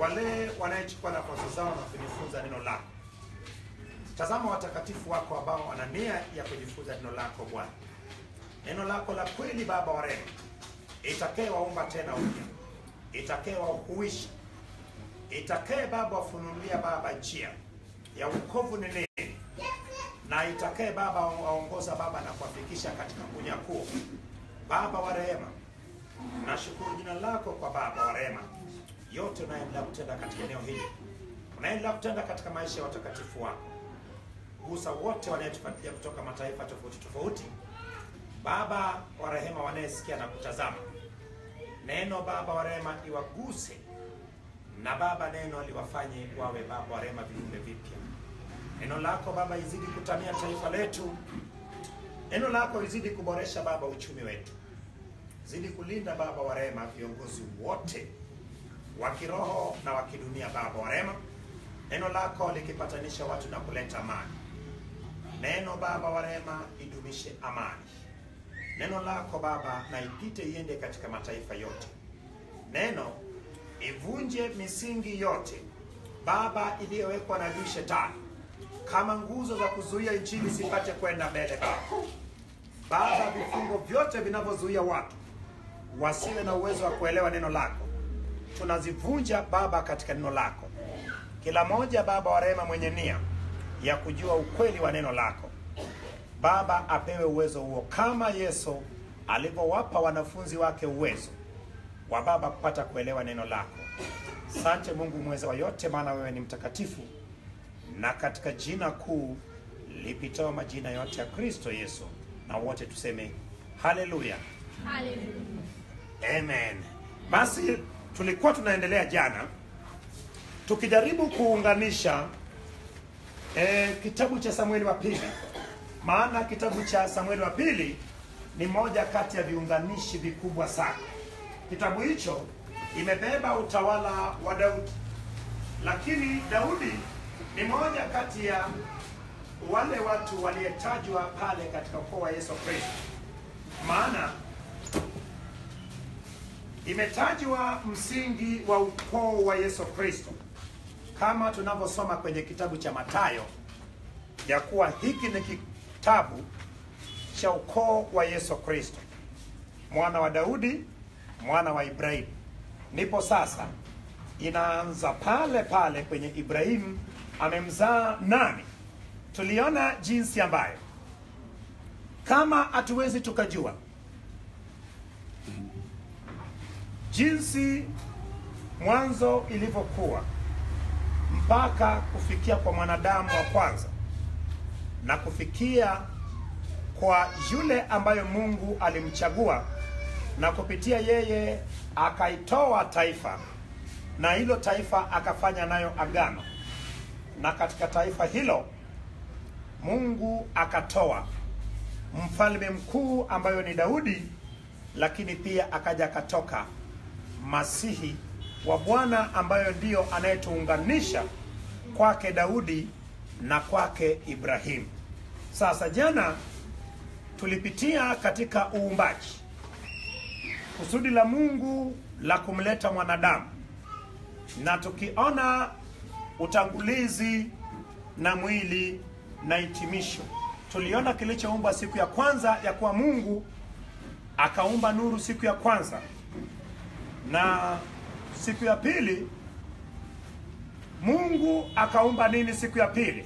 wale wanayechukua nafasi zao na kujifunza neno lako. Tazama watakatifu wako ambao wana nia ya kujifunza neno lako Bwana. Neno lako la kweli Baba wa rehema, itakaye waumba tena upya, itakaye wahuisha, itakaye Baba wafunulia Baba njia ya wokovu ni nini, na itakaye Baba waongoza Baba na kuwafikisha katika unyakuo. Baba wa rehema, nashukuru jina lako kwa Baba wa rehema, yote unaendelea kutenda katika eneo hili, unaendelea kutenda katika maisha ya watakatifu wako. Gusa wote wanayetufuatilia kutoka mataifa tofauti tofauti, Baba wa rehema, wanayesikia na kutazama neno Baba wa rehema, iwaguse na Baba neno liwafanye wawe Baba wa rehema viumbe vipya. Neno lako Baba izidi kutamia taifa letu, neno lako izidi kuboresha Baba uchumi wetu, zidi kulinda Baba wa rehema viongozi wote wa kiroho na wa kidunia Baba wa rehema, neno lako likipatanisha watu na kuleta amani. Neno Baba wa rehema idumishe amani. Neno lako Baba na ipite iende katika mataifa yote. Neno ivunje misingi yote Baba iliyowekwa na adui shetani kama nguzo za kuzuia injili sipate kwenda mbele Baba. Baba, vifungo vyote vinavyozuia watu wasiwe na uwezo wa kuelewa neno lako, tunazivunja Baba katika neno lako. Kila moja Baba wa rehema mwenye nia ya kujua ukweli wa neno lako Baba apewe uwezo huo, kama Yesu alivyowapa wanafunzi wake uwezo wa Baba kupata kuelewa neno lako. Asante Mungu mweza wa yote, maana wewe ni mtakatifu, na katika jina kuu lipitao majina yote ya Kristo Yesu, na wote tuseme haleluya. Haleluya. Amen. Basi tulikuwa tunaendelea jana tukijaribu kuunganisha kitabu cha Samueli wa pili, maana kitabu cha Samueli wa pili ni moja kati ya viunganishi vikubwa sana. Kitabu hicho imebeba utawala wa Daudi, lakini Daudi ni moja kati ya wale watu walietajwa pale katika ukoo wa Yesu Kristo, maana imetajwa msingi wa ukoo wa Yesu Kristo kama tunavyosoma kwenye kitabu cha Mathayo, ya kuwa hiki ni kitabu cha ukoo wa Yesu Kristo, mwana wa Daudi, mwana wa Ibrahimu. Ndipo sasa inaanza pale pale kwenye Ibrahimu amemzaa nani. Tuliona jinsi ambayo kama hatuwezi tukajua jinsi mwanzo ilivyokuwa mpaka kufikia kwa mwanadamu wa kwanza na kufikia kwa yule ambayo Mungu alimchagua na kupitia yeye akaitoa taifa, na hilo taifa akafanya nayo agano, na katika taifa hilo Mungu akatoa mfalme mkuu ambayo ni Daudi, lakini pia akaja katoka Masihi wa Bwana ambayo ndiyo anayetuunganisha kwake Daudi na kwake Ibrahimu. Sasa jana tulipitia katika uumbaji, kusudi la Mungu la kumleta mwanadamu, na tukiona utangulizi na mwili na hitimisho. Tuliona kilichoumbwa siku ya kwanza, ya kuwa Mungu akaumba nuru siku ya kwanza, na siku ya pili Mungu akaumba nini siku ya pili?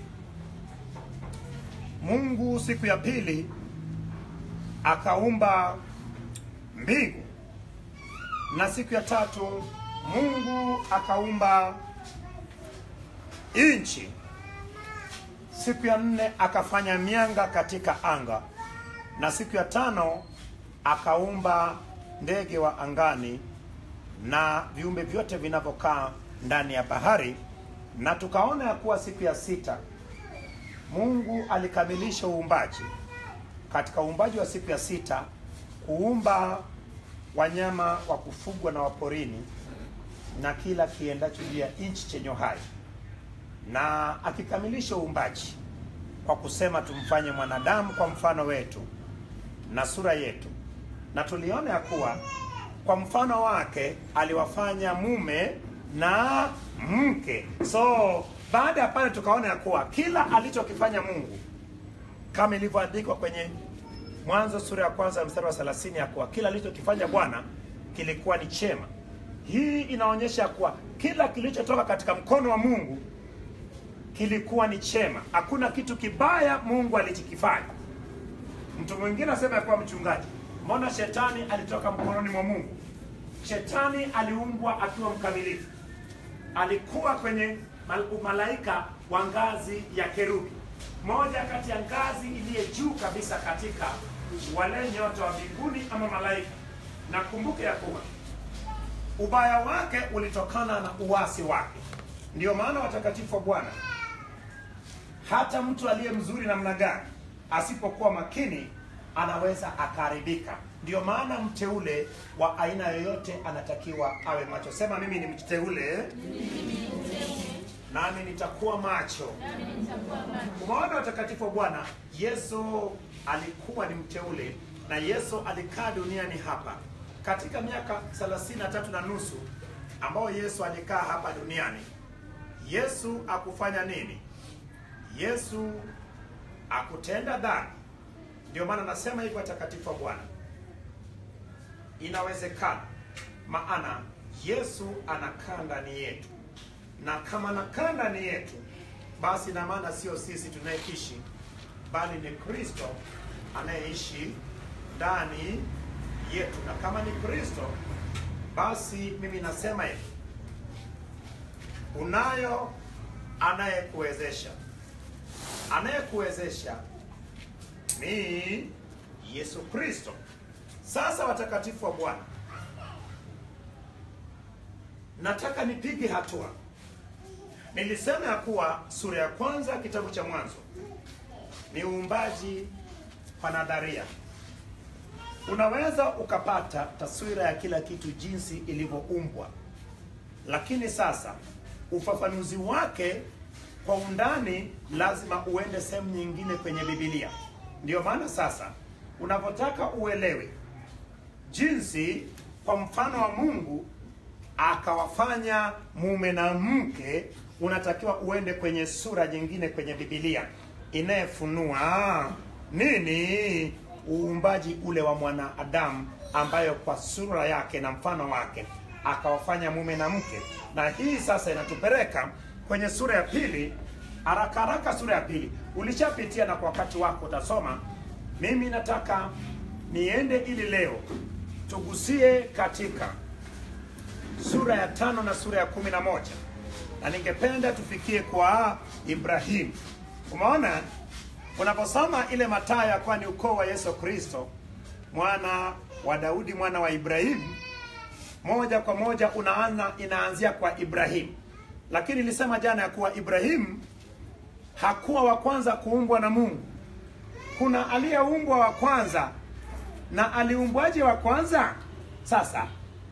Mungu siku ya pili akaumba mbingu, na siku ya tatu Mungu akaumba nchi. Siku ya nne akafanya mianga katika anga, na siku ya tano akaumba ndege wa angani na viumbe vyote vinavyokaa ndani ya bahari. Na tukaona ya kuwa siku ya sita Mungu alikamilisha uumbaji. Katika uumbaji wa siku ya sita kuumba wanyama wa kufugwa na waporini na kila kiendacho juu ya nchi chenye hai, na akikamilisha uumbaji kwa kusema tumfanye mwanadamu kwa mfano wetu na sura yetu. Na tuliona ya kuwa kwa mfano wake aliwafanya mume na mke. So baada ya pale tukaona ya kuwa kila alichokifanya Mungu kama ilivyoandikwa kwenye Mwanzo sura ya kwanza mstari wa 30 ya kuwa kila alichokifanya Bwana kilikuwa ni chema. Hii inaonyesha kuwa kila kilichotoka katika mkono wa Mungu kilikuwa ni chema. Hakuna kitu kibaya Mungu alichokifanya. Mtu mwingine asema kwa mchungaji, mbona shetani alitoka mkononi mwa Mungu? Shetani aliumbwa akiwa mkamilifu. Alikuwa kwenye malaika wa ngazi ya kerubi, moja kati ya ngazi iliye juu kabisa katika wale nyota wa mbinguni ama malaika. Na kumbuke ya kuwa ubaya wake ulitokana na uasi wake. Ndio maana watakatifu wa Bwana, hata mtu aliye mzuri namna gani asipokuwa makini anaweza akaharibika. Ndio maana mteule wa aina yoyote anatakiwa awe macho. Sema mimi ni mteule, nami nitakuwa macho. Umeona watakatifu wa Bwana, Yesu alikuwa ni mteule na Yesu alikaa duniani hapa katika miaka 33 na nusu ambao Yesu alikaa hapa duniani. Yesu akufanya nini? Yesu akutenda dhambi. Ndio maana nasema hivyo watakatifu wa Bwana, inawezekana, maana Yesu anakaa ndani yetu, na kama anakaa ndani yetu, basi na maana sio sisi tunayeishi, bali ni Kristo anayeishi ndani yetu. Na kama ni Kristo, basi mimi nasema hivi, unayo anayekuwezesha. Anayekuwezesha ni Yesu Kristo. Sasa watakatifu wa Bwana, nataka nipige hatua. Nilisema ya kuwa sura ya kwanza kitabu cha Mwanzo ni uumbaji kwa nadharia. Unaweza ukapata taswira ya kila kitu jinsi ilivyoumbwa, lakini sasa ufafanuzi wake kwa undani lazima uende sehemu nyingine kwenye Biblia. Ndio maana sasa unapotaka uelewe jinsi kwa mfano wa Mungu akawafanya mume na mke, unatakiwa uende kwenye sura nyingine kwenye Biblia inayefunua nini uumbaji ule wa mwanadamu, ambayo kwa sura yake na mfano wake akawafanya mume na mke. Na hii sasa inatupeleka kwenye sura ya pili. Haraka haraka, sura ya pili ulishapitia na kwa wakati wako utasoma. Mimi nataka niende ili leo tugusie katika sura ya 5 na sura ya 11, na ningependa tufikie kwa Ibrahimu. Umeona unaposoma ile Mathayo ya kwa ni ukoo wa Yesu Kristo, mwana wa Daudi, mwana wa Ibrahimu, moja kwa moja inaanzia kwa Ibrahimu. Lakini nilisema jana ya kuwa Ibrahimu hakuwa wa kwanza kuumbwa na Mungu. Kuna aliyeumbwa wa kwanza. Na aliumbwaje wa kwanza? Sasa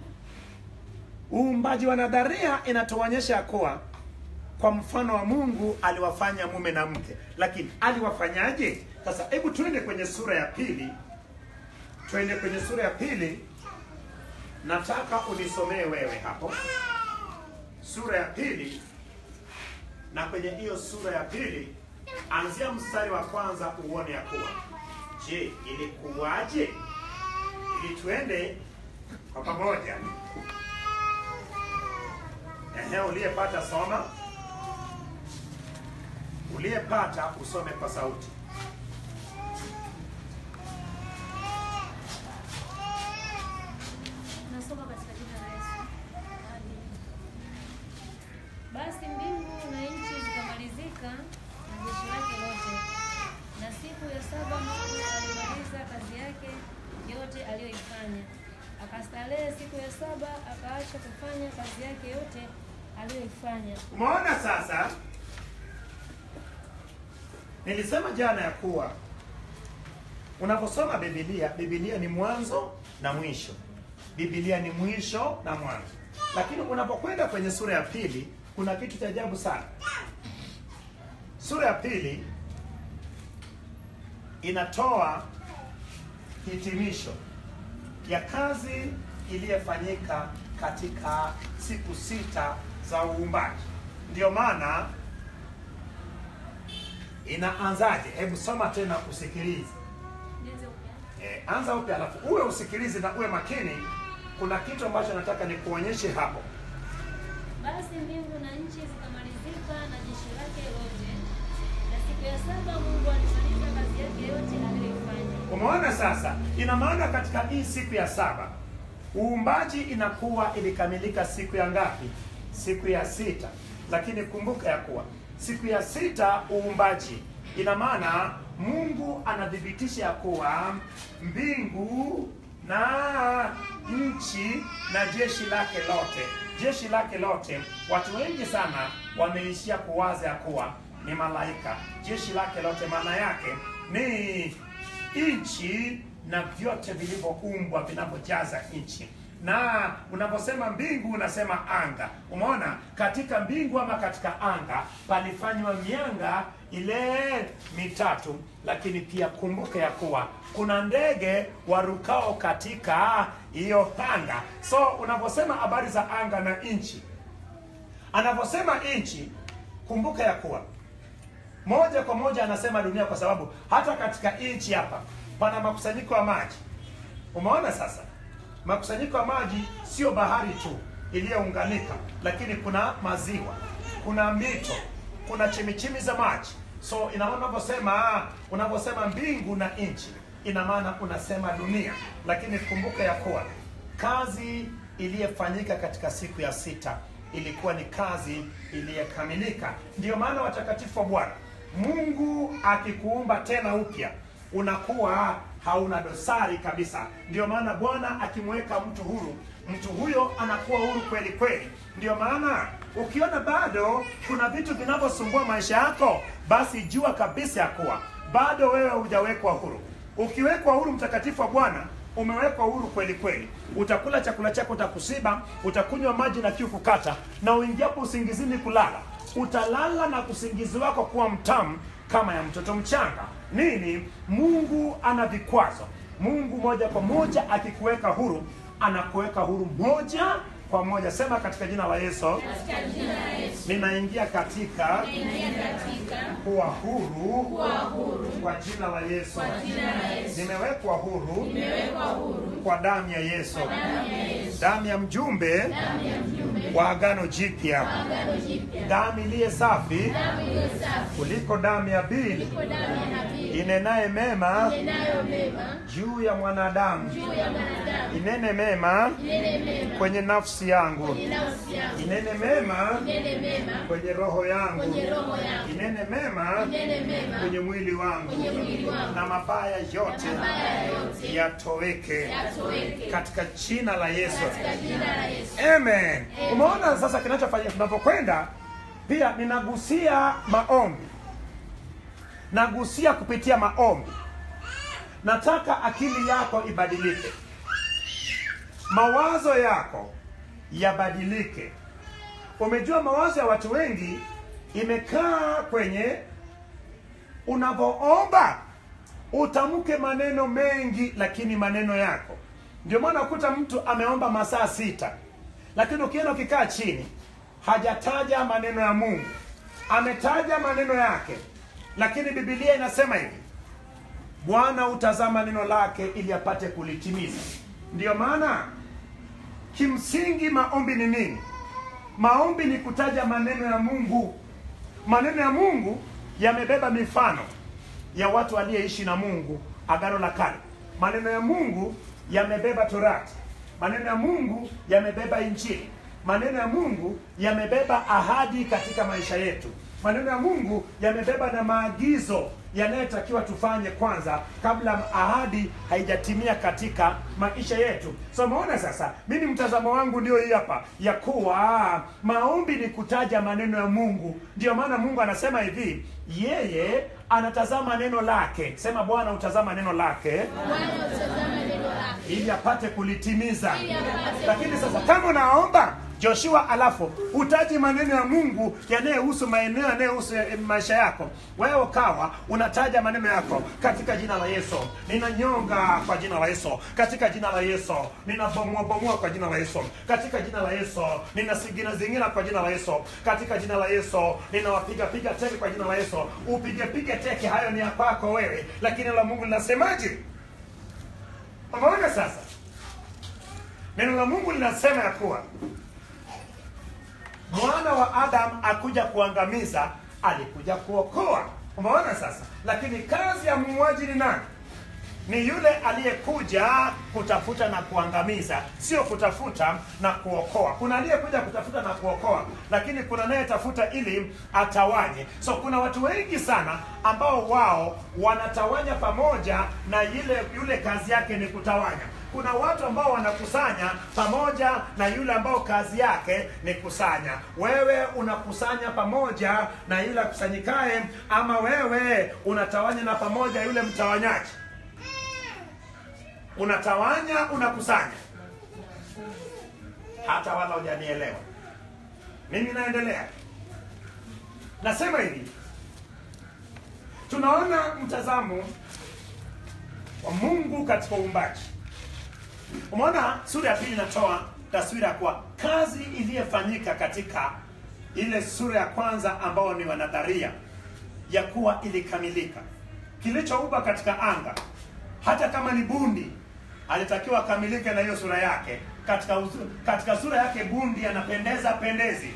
uumbaji wa nadharia inatuonyesha kuwa kwa mfano wa Mungu aliwafanya mume na mke. Lakini aliwafanyaje? Sasa hebu tuende kwenye sura ya pili. Tuende kwenye sura ya pili. Nataka unisomee wewe hapo sura ya pili, na kwenye hiyo sura ya pili anzia mstari wa kwanza uone ya kuwa je, ilikuwaje? Ili tuende kwa pamoja. Uliyepata soma, uliyepata usome kwa sauti. Nasoma katika jina la Yesu. Basi mbingu na nchi zikamalizika na jeshi lake lote, na siku ya 7 Mungu alimaliza kazi yake yote aliyoifanya. Akastarehe siku ya 7, akaacha kufanya kazi yake yote aliyoifanya. Umeona sasa? Nilisema jana ya kuwa unaposoma Biblia ni mwanzo na mwisho. Biblia ni mwisho na mwanzo. Lakini unapokwenda kwenye sura ya pili kuna kitu cha ajabu sana. Sura ya pili inatoa hitimisho ya kazi iliyofanyika katika siku 6 za uumbaji. Ndio maana inaanzaje? Hebu soma tena usikilize. Anza upya alafu uwe usikilize na uwe makini. Kuna kitu ambacho nataka nikuonyeshe hapo. Basi mbingu na nchi zikamalizika na jeshi lake lote, na siku ya saba Mungu alimaliza kazi yake yote aliyoifanya. Umeona sasa? Ina maana katika hii siku ya saba uumbaji inakuwa ilikamilika siku ya ngapi? Siku ya sita. Lakini kumbuka ya kuwa siku ya sita uumbaji, ina maana Mungu anadhibitisha ya kuwa mbingu na nchi na jeshi lake lote. Jeshi lake lote, watu wengi sana wameishia kuwaza ya kuwa ni malaika. Jeshi lake lote maana yake ni nchi na vyote vilivyoumbwa vinavyojaza nchi. Na unaposema mbingu unasema anga. Umeona, katika mbingu ama katika anga palifanywa mianga ile mitatu. Lakini pia kumbuka ya kuwa kuna ndege warukao katika hiyo anga. So unaposema habari za anga na nchi, anaposema nchi, kumbuka ya kuwa moja kwa moja anasema dunia, kwa sababu hata katika nchi hapa pana makusanyiko ya maji. Umeona sasa? Makusanyiko ya maji sio bahari tu iliyounganika, lakini kuna maziwa, kuna mito, kuna chemichemi za maji. So unaposema mbingu na nchi, ina maana unasema dunia. Lakini kumbuka ya kuwa kazi iliyofanyika katika siku ya sita ilikuwa ni kazi iliyokamilika. Ndiyo maana watakatifu wa Bwana, Mungu akikuumba tena upya unakuwa hauna dosari kabisa. Ndio maana Bwana akimweka mtu huru, mtu huyo anakuwa huru kweli kweli. Ndio maana ukiona bado kuna vitu vinavyosumbua maisha yako, basi jua kabisa ya kuwa bado wewe hujawekwa huru. Ukiwekwa huru, mtakatifu wa Bwana, umewekwa huru kweli kweli. Utakula chakula chako, utakusiba, utakunywa maji na kiu kukata, na uingiapo usingizini kulala, utalala na usingizi wako kuwa mtamu kama ya mtoto mchanga. Nini? Mungu ana vikwazo. Mungu moja kwa moja akikuweka huru, anakuweka huru moja kwa moja. Sema katika jina la Yesu. Katika jina la Yesu. Ninaingia katika kuwa huru kwa jina la Yesu. Nimewekwa huru kwa damu ya Yesu. Damu ya mjumbe wa agano jipya. Damu iliye safi kuliko damu ya Abeli, inenaye mema juu ya mwanadamu. Inene mema kwenye nafsi yangu, inene mema kwenye roho yangu, inene mema kwenye mwili wangu, na mabaya yote yatoweke katika jina la Yesu. Amen. Umeona sasa kinachofanyika tunapokwenda? Pia ninagusia maombi, nagusia kupitia maombi. Nataka akili yako ibadilike, mawazo yako yabadilike. Umejua mawazo ya watu wengi imekaa kwenye unapoomba utamke maneno mengi, lakini maneno yako. Ndio maana ukuta mtu ameomba masaa 6, lakini ukienda ukikaa chini hajataja maneno ya Mungu, ametaja maneno yake. Lakini Biblia inasema hivi, Bwana utazama neno lake ili apate kulitimiza. Ndio maana kimsingi maombi ni nini? Maombi ni kutaja maneno ya Mungu. Maneno ya Mungu yamebeba mifano ya watu waliyeishi na Mungu agano la kale. Maneno ya Mungu yamebeba Torati. Maneno ya Mungu yamebeba Injili. Maneno ya Mungu yamebeba ahadi katika maisha yetu. Maneno ya Mungu yamebeba na maagizo yanayotakiwa tufanye kwanza kabla ahadi haijatimia katika maisha yetu. So umeona sasa, mimi mtazamo wangu ndio hii hapa, ya kuwa maombi ni kutaja maneno ya Mungu. Ndio maana Mungu anasema hivi, yeye anatazama neno lake. Sema, Bwana utazama neno lake, Bwana utazama neno lake ili apate kulitimiza. Lakini sasa kama unaomba Joshua, alafu utaji maneno ya Mungu yanayohusu maeneo yanayohusu maisha yako. Wewe ukawa unataja maneno yako, katika jina la Yesu ninanyonga kwa jina la Yesu, katika jina la Yesu ninabomoa kwa jina la Yesu, katika jina la Yesu ninazingira kwa jina la Yesu, katika jina la Yesu ninawapiga teke kwa jina la Yesu. Upige teke, hayo ni ya kwako wewe, lakini la Mungu linasemaje? Umeona sasa? Neno la Mungu linasema ya kuwa mwana wa Adam akuja kuangamiza, alikuja kuokoa. Umeona sasa? Lakini kazi ya muuaji ni nani? Ni yule aliyekuja kutafuta na kuangamiza, sio kutafuta na kuokoa. Kuna aliyekuja kutafuta na kuokoa, lakini kuna anayetafuta ili atawanye. So kuna watu wengi sana ambao wao wanatawanya pamoja na yule kazi yake ni kutawanya. Kuna watu ambao wanakusanya pamoja na yule ambao kazi yake ni kusanya. Wewe unakusanya pamoja na yule akusanyikae, ama wewe unatawanya na pamoja yule mtawanyaji? Unatawanya, unakusanya. Hata wala hujanielewa. Mimi naendelea. Nasema hivi. Tunaona mtazamo wa Mungu katika uumbaji. Umeona sura ya 2 inatoa taswira kwa kazi iliyofanyika katika ile sura ya kwanza ambao ni wanadharia ya kuwa ilikamilika. Kilichoumba katika anga, hata kama ni bundi, alitakiwa kamilike na hiyo sura yake. Katika sura yake bundi anapendeza pendezi.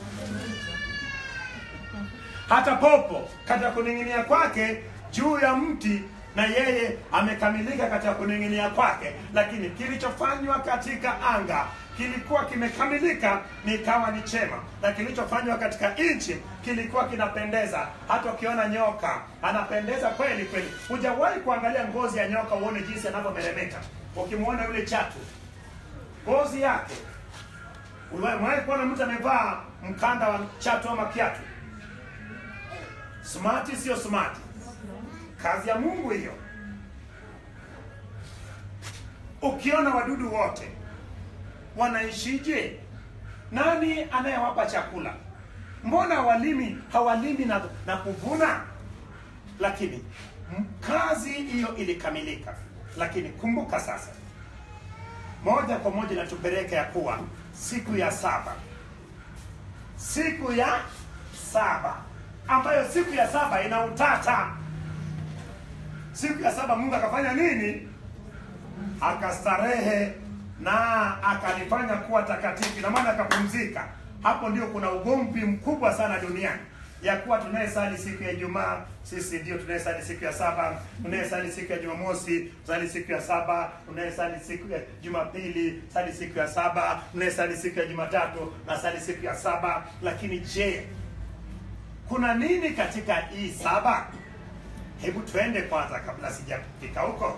Hata popo katika kuning'inia kwake juu ya mti, na yeye amekamilika katika kuning'inia kwake. Lakini kilichofanywa katika anga kilikuwa kimekamilika, nikawa ni chema, na kilichofanywa katika nchi kilikuwa kinapendeza. Hata ukiona nyoka anapendeza kweli kweli. Hujawahi kuangalia ngozi ya nyoka uone jinsi anavyomeremeta? Ukimwona yule chatu, ngozi yake, umewahi kuona mtu amevaa mkanda wa chatu ama kiatu? Smart sio smart? Kazi ya Mungu hiyo. Ukiona wadudu wote wanaishije? Nani anayewapa chakula? Mbona hawalimi na kuvuna? Lakini kazi hiyo ilikamilika. Lakini kumbuka sasa, moja kwa moja natupeleka ya kuwa siku ya saba, ambayo siku ya saba ina utata. Siku ya saba Mungu akafanya nini? Akastarehe na akalifanya kuwa takatifu, na maana akapumzika. Hapo ndio kuna ugomvi mkubwa sana duniani, ya kuwa tunayesali siku ya Ijumaa, sisi ndio tunayesali siku ya saba, tunayesali siku ya Jumamosi, sali siku ya saba, tunayesali siku ya Jumapili, sali siku ya saba, tunayesali siku ya Jumatatu, na sali siku ya saba. Lakini je, kuna nini katika hii saba? Hebu tuende kwanza kabla sijafika huko.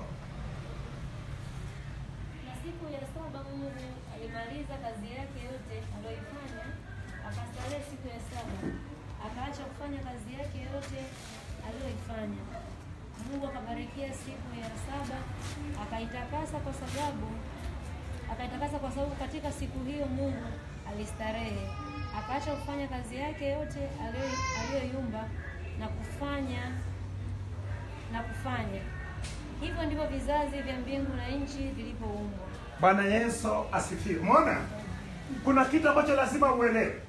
Na siku ya saba Mungu alimaliza kazi yake yote aliyoifanya, akastarehe siku ya saba, akaacha kufanya kazi yake yote aliyoifanya. Mungu akabarikia siku ya saba, akaitakasa kwa sababu katika siku hiyo Mungu alistarehe, akaacha kufanya kazi yake yote aliyoiumba na kufanya. Hivyo ndivyo vizazi vya mbingu na nchi vilipoumbwa. Bwana Yesu asifiwe. Umeona? Kuna kitu ambacho lazima uelewe.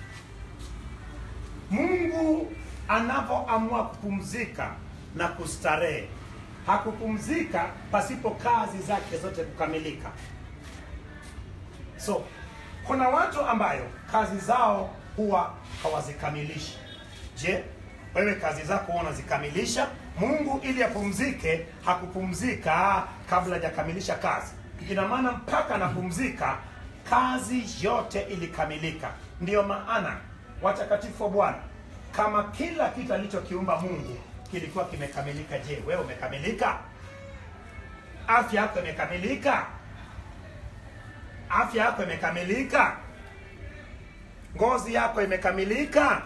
Mungu anapoamua kupumzika na kustarehe, hakupumzika pasipo kazi zake zote kukamilika. So, kuna watu ambayo kazi zao huwa hawazikamilishi. Je, wewe kazi zako unazikamilisha? Mungu ili apumzike, hakupumzika kabla hajakamilisha kazi. Ina maana mpaka anapumzika kazi yote ilikamilika. Ndiyo maana watakatifu wa Bwana, kama kila kitu alichokiumba Mungu kilikuwa kimekamilika, je, wewe umekamilika? Afya yako imekamilika? Afya yako imekamilika? Ngozi yako imekamilika?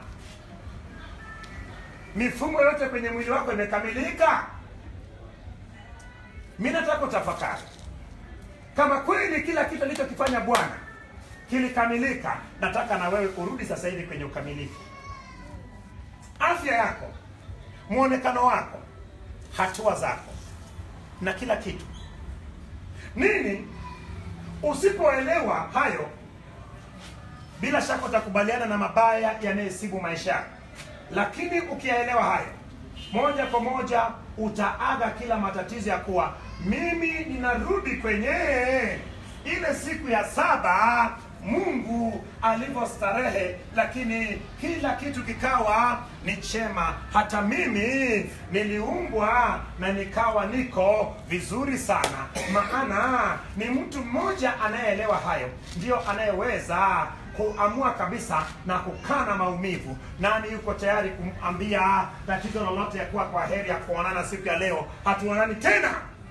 Mifumo yote kwenye mwili wako imekamilika? Mimi nataka utafakari. Kama kweli kila kitu alichokifanya Bwana kilikamilika. Nataka na wewe urudi sasa hivi kwenye ukamilifu. Afya yako, muonekano wako, hatua zako na kila kitu. Nini? Usipoelewa hayo, bila shaka utakubaliana na mabaya yanayosibu maisha. Lakini ukiyaelewa hayo, moja kwa moja utaaga kila matatizo ya kuwa mimi ninarudi kwenye ile siku ya 7 Mungu alivyostarehe, lakini kila kitu kikawa ni chema. Hata mimi niliumbwa na nikawa niko vizuri sana. Maana ni mtu mmoja anayeelewa hayo ndio anayeweza kuamua kabisa na kukana maumivu. Nani yuko tayari kumwambia tatizo lolote ya kuwa kwa heri ya kuonana siku ya leo, hatuonani tena?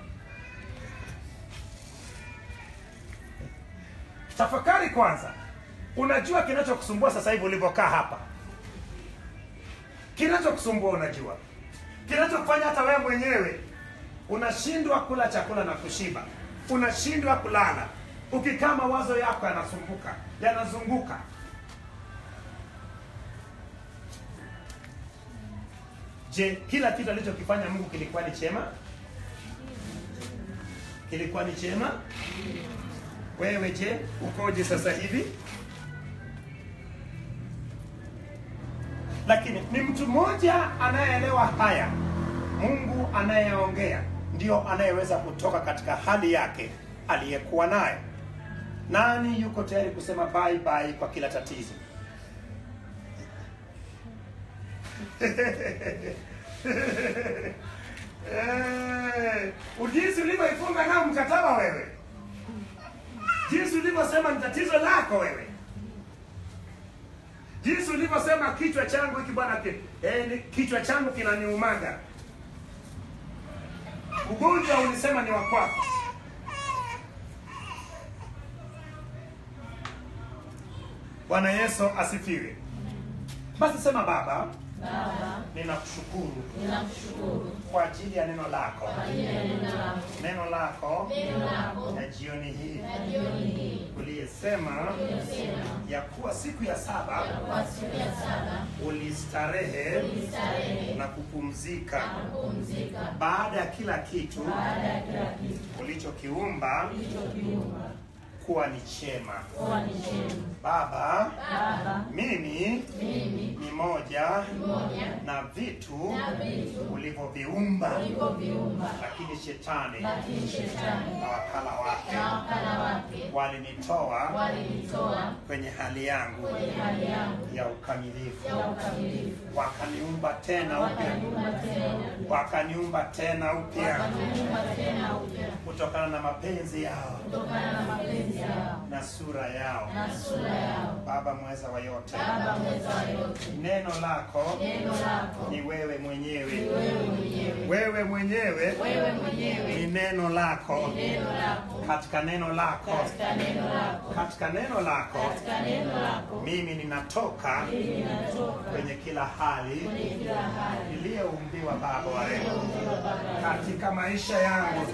Tafakari kwanza. Unajua kinachokusumbua sasa hivi ulivyokaa hapa? Kinachokusumbua unajua? Kinachokufanya hata wewe mwenyewe unashindwa kula chakula na kushiba, unashindwa kulala, ukikaa mawazo yako yanazunguka. Je, kila kitu alichokifanya Mungu kilikuwa ni chema? Kilikuwa ni chema? Wewe je, ukoje sasa hivi? Lakini ni mtu mmoja anayeelewa haya, Mungu anayeongea, ndio anayeweza kutoka katika hali yake aliyekuwa nayo. Nani yuko tayari kusema bye bye kwa kila tatizo? Jinsi ulivyoifunga nao mkataba wewe, jinsi ulivyosema ni tatizo lako wewe, jinsi ulivyosema kichwa changu hiki bwana, kichwa changu kinaniumaga, ugonjwa ulisema ni wa kwako. Bwana Yesu asifiwe. Basi sema Baba, ninakushukuru kwa ajili ya neno lako. Neno lako na jioni hii uliyesema ya kuwa siku ya 7 ulistarehe na kupumzika baada ya kila kitu ulichokiumba kuwa ni chema. Baba, mimi ni moja na vitu ulivyoviumba, lakini shetani na wakala wake walinitoa kwenye hali yangu ya ukamilifu. Wakaniumba tena upya kutokana na mapenzi yao na sura yao. Baba mweza wa yote, neno lako ni wewe mwenyewe. Wewe mwenyewe ni neno lako. Katika neno lako mimi ninatoka kwenye kila hali niliyoumbiwa, Baba wa rehema, katika maisha yangu.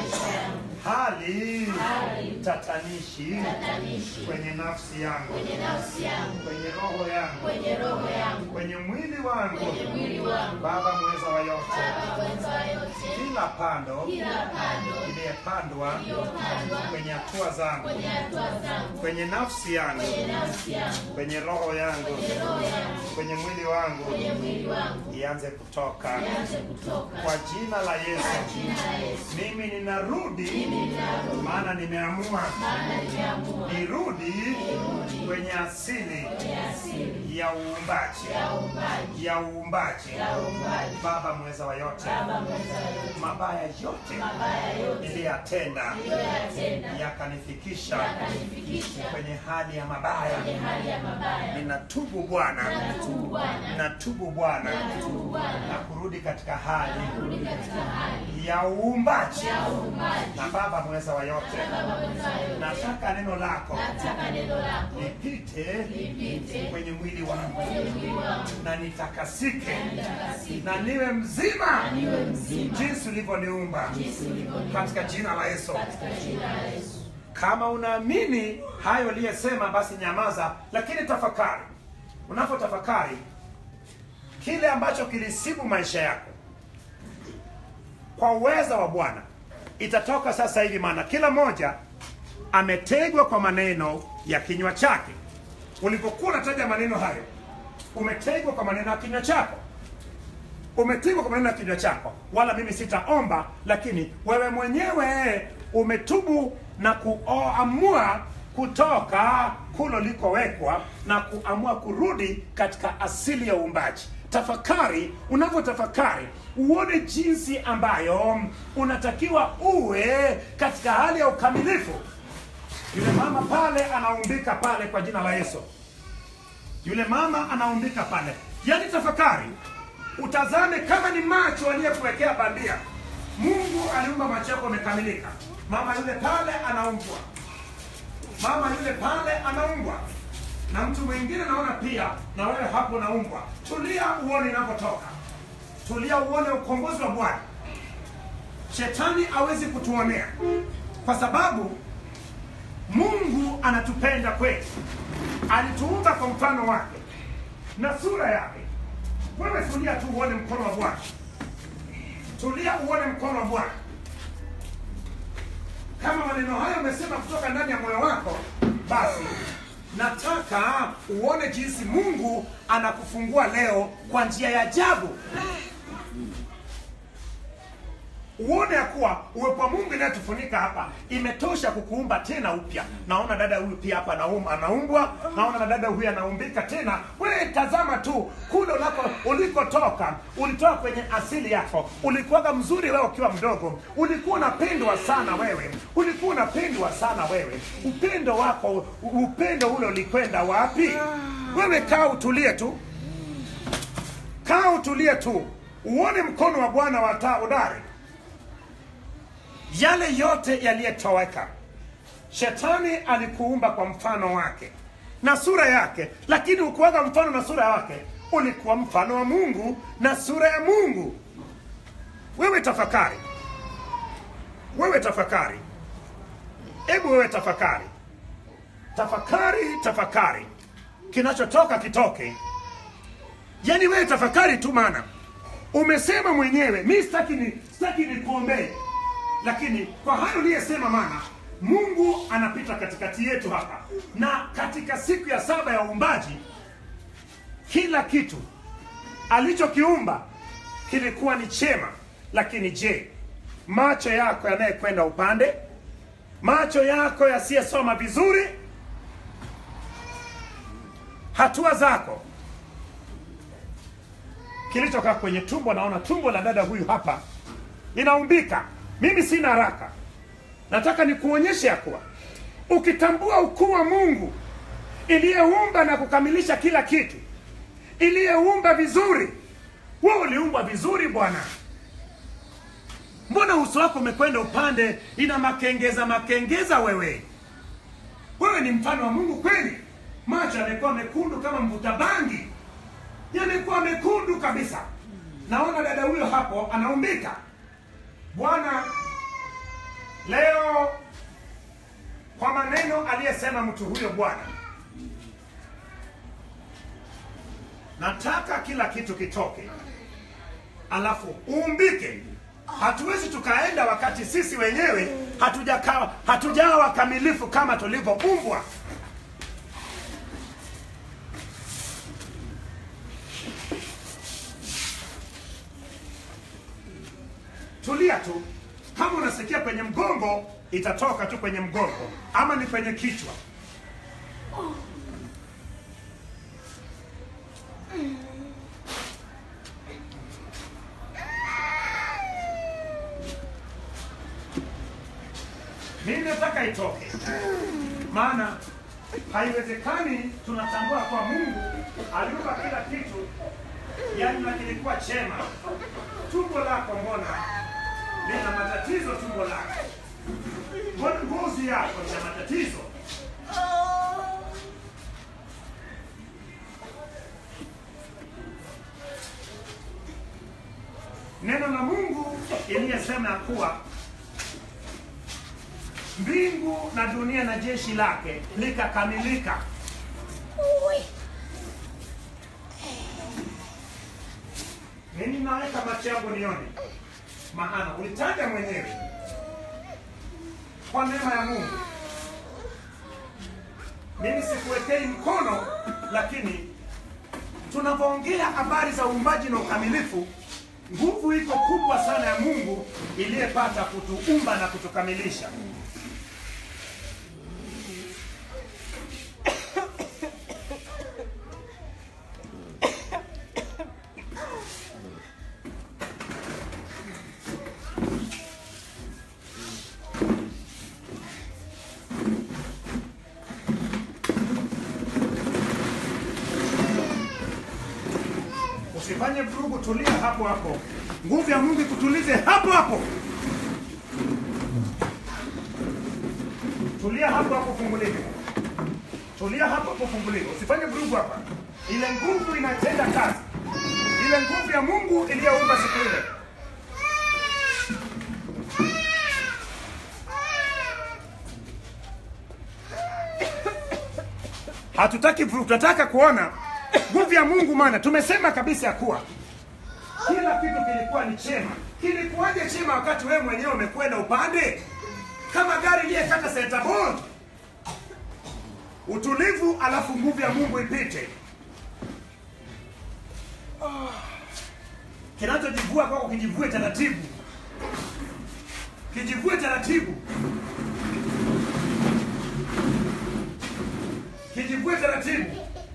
Hali tatanishi kwenye nafsi yangu, kwenye roho yangu, kwenye mwili wangu. Baba mweza wa yote, kila pando iliyepandwa kwenye hatua zangu, kwenye nafsi yangu, kwenye roho yangu, kwenye mwili wangu, ianze kutoka kwa jina la Yesu. Mimi ninarudi, maana nimeamua nirudi kwenye asili ya uumbaji. Baba mweza wa yote, mabaya yote niliyatenda yakanifikisha kwenye hali ya mabaya. Ninatubu Bwana, na kurudi katika hali ya uumbaji. Na Baba mweza wa yote, nataka neno lako lipite kwenye mwili wangu na nitakasike na niwe mzima jinsi ulivyoniumba, katika jina la Yesu. Kama unaamini hayo aliyesema, basi nyamaza, lakini tafakari. Unapotafakari kile ambacho kilisibu maisha yako kwa uweza wa Bwana, itatoka sasa hivi, maana kila mmoja ametegwa kwa maneno ya kinywa chake. Ulipokuwa unataja maneno hayo, umetegwa kwa maneno ya kinywa chako. Umetegwa kwa maneno ya kinywa chako. Wala mimi sitaomba, lakini wewe mwenyewe umetubu na kuamua kutoka kule ulikowekwa na kuamua kurudi katika asili ya uumbaji. Tafakari. Unapotafakari uone jinsi ambayo unatakiwa uwe katika hali ya ukamilifu. Yule mama pale anaumbika pale kwa jina la Yesu. Yule mama anaumbika pale. Yaani tafakari. Utazame kama ni macho aliyekuwekea bandia. Mungu aliumba macho yako yamekamilika. Mama yule pale anaumbwa. Mama yule pale anaumbwa. Na mtu mwingine naona pia na wewe hapo naumbwa. Tulia uone inapotoka. Tulia uone ukombozi wa Bwana. Shetani hawezi kutuonea. Kwa sababu Mungu anatupenda kweli. Alituumba kwa mfano wake na sura yake. Wewe tulia tu uone mkono wa Bwana. Tulia uone mkono wa Bwana. Kama maneno hayo umesema kutoka ndani ya moyo wako, basi nataka uone jinsi Mungu anakufungua leo kwa njia ya ajabu. Uone ya kuwa uwepo wa Mungu inayotufunika hapa imetosha kukuumba tena upya. Naona dada huyu pia hapa anaumbwa. Naona na dada huyu anaumbika tena. Wewe tazama tu kule ulikotoka. Ulitoka kwenye asili yako. Ulikuwa mzuri wewe ukiwa mdogo. Ulikuwa unapendwa sana wewe. Ulikuwa unapendwa sana wewe. Upendo wako, upendo ule ulikwenda wapi? Wewe kaa utulie tu. Kaa utulie tu. Uone mkono wa Bwana wa hodari. Yale yote yaliyotoweka. Shetani alikuumba kwa mfano wake na sura yake, lakini ukuwaga mfano na sura yake, ulikuwa mfano wa Mungu na sura ya Mungu. Wewe tafakari. Wewe tafakari. Hebu wewe tafakari. Tafakari. Kinachotoka kitoke. Yaani wewe tafakari tu, maana umesema mwenyewe, mimi sitaki nikuombee. Lakini kwa hayo uliyesema, maana Mungu anapita katikati yetu hapa. Na katika siku ya 7 ya uumbaji, kila kitu alichokiumba kilikuwa ni chema. Lakini je, macho yako yanayekwenda upande? Macho yako yasiyesoma vizuri? Hatua zako? Kilichokaa kwenye tumbo, naona tumbo la dada huyu hapa inaumbika. Mimi sina haraka. Nataka nikuonyeshe ya kuwa ukitambua ukuu wa Mungu iliyeumba na kukamilisha kila kitu, iliyeumba vizuri. Wewe uliumbwa vizuri bwana. Mbona uso wako umekwenda upande, ina makengeza wewe? Wewe ni mfano wa Mungu kweli. Macho yamekuwa mekundu kama mvuta bangi. Yamekuwa mekundu kabisa. Naona dada huyo hapo anaumbika. Bwana, leo kwa maneno aliyesema mtu huyo Bwana, nataka kila kitu kitoke, alafu uumbike. Hatuwezi tukaenda wakati sisi wenyewe hatujawa wakamilifu kama tulivyoumbwa. Tulia tu. Kama unasikia kwenye mgongo, itatoka tu kwenye mgongo, ama ni kwenye kichwa. Mimi nataka itoke. Maana haiwezekani, tunatambua kwa Mungu aliumba kila kitu, yaani na kilikuwa chema. Tumbo lako mbona lina matatizo? Tumbo lako, mbona ngozi yako ina matatizo? Neno la Mungu iliyesema ya kuwa mbingu na dunia na jeshi lake likakamilika. Mimi naweka macho yangu nione, maana ulitaja mwenyewe kwa neema ya Mungu. Mimi sikuwekei mkono, lakini tunapoongea habari za uumbaji na ukamilifu, nguvu iko kubwa sana ya Mungu iliyepata kutuumba na kutukamilisha. Usifanye vurugu, tulia hapo hapo. Nguvu ya Mungu ikutulize hapo hapo. Tulia hapo hapo, funguliwe. Tulia hapo hapo, funguliwe. Usifanye vurugu hapa. Ile nguvu inatenda kazi. Ile nguvu ya Mungu iliyoumba siku ile. Hatutaki vurugu, tunataka kuona nguvu ya Mungu, maana tumesema kabisa kuwa kila kitu kilikuwa ni chema. Kilikuwaje chema wakati wewe mwenyewe umekwenda upande? Kama gari liyekata center board. Utulivu, alafu nguvu ya Mungu ipite. Kinachojivua kwako kijivue taratibu. Kijivue taratibu. Kijivue taratibu.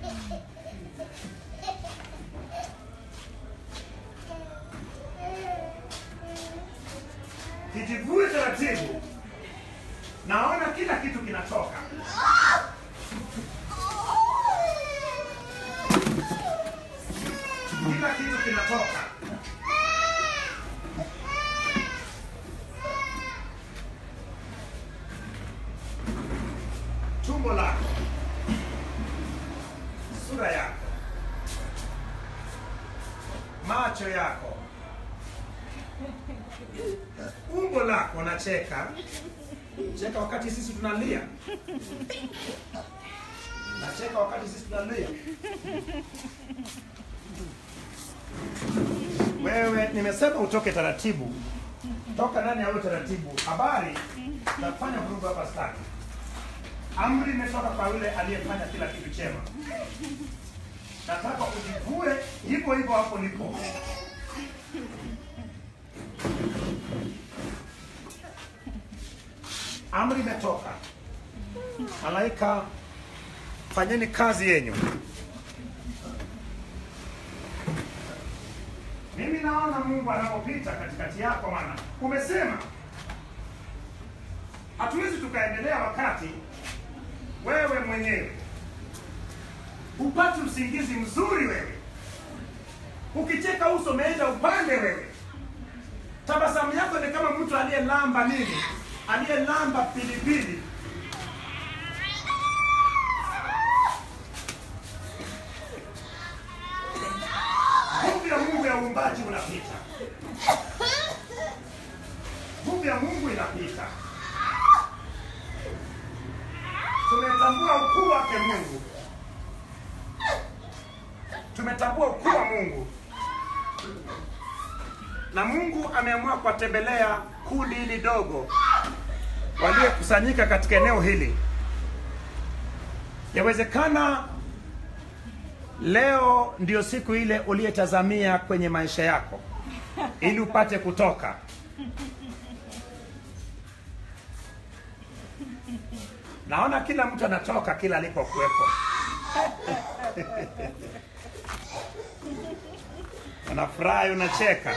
Kijivue taratibu. Naona kila kitu kinatoka. Kila kitu kinatoka. Tumbo lako, sura yako, macho yako, umbo lako. Nacheka. Cheka wakati sisi tunalia. Nacheka wakati sisi tunalia. Wewe nimesema utoke taratibu. Toka ndani ya huo taratibu. Habari nafanya vurugu hapa staki. Amri imetoka kwa yule aliyefanya kila kitu chema. Nataka ujivue hivyo hivyo hapo nipo. Amri imetoka. Malaika, fanyeni kazi yenu. Mimi naona Mungu anapopita katikati yako, maana umesema hatuwezi tukaendelea wakati wewe mwenyewe upate usingizi mzuri. Wewe ukicheka uso umeenda upande. Wewe tabasamu yako ni kama mtu aliyelamba nini? Aliyelamba pilipili. Nguvu ya Mungu ya uumbaji unapita. Nguvu ya Mungu inapita. Tumetambua ukuu wake Mungu. Tumetambua ukuu wa Mungu. Na Mungu ameamua kuwatembelea kundi hili dogo waliokusanyika katika eneo hili. Yawezekana leo ndio siku ile uliyetazamia kwenye maisha yako ili upate kutoka. Naona kila mtu anatoka kila alipokuwepo. Unafurahi, unacheka.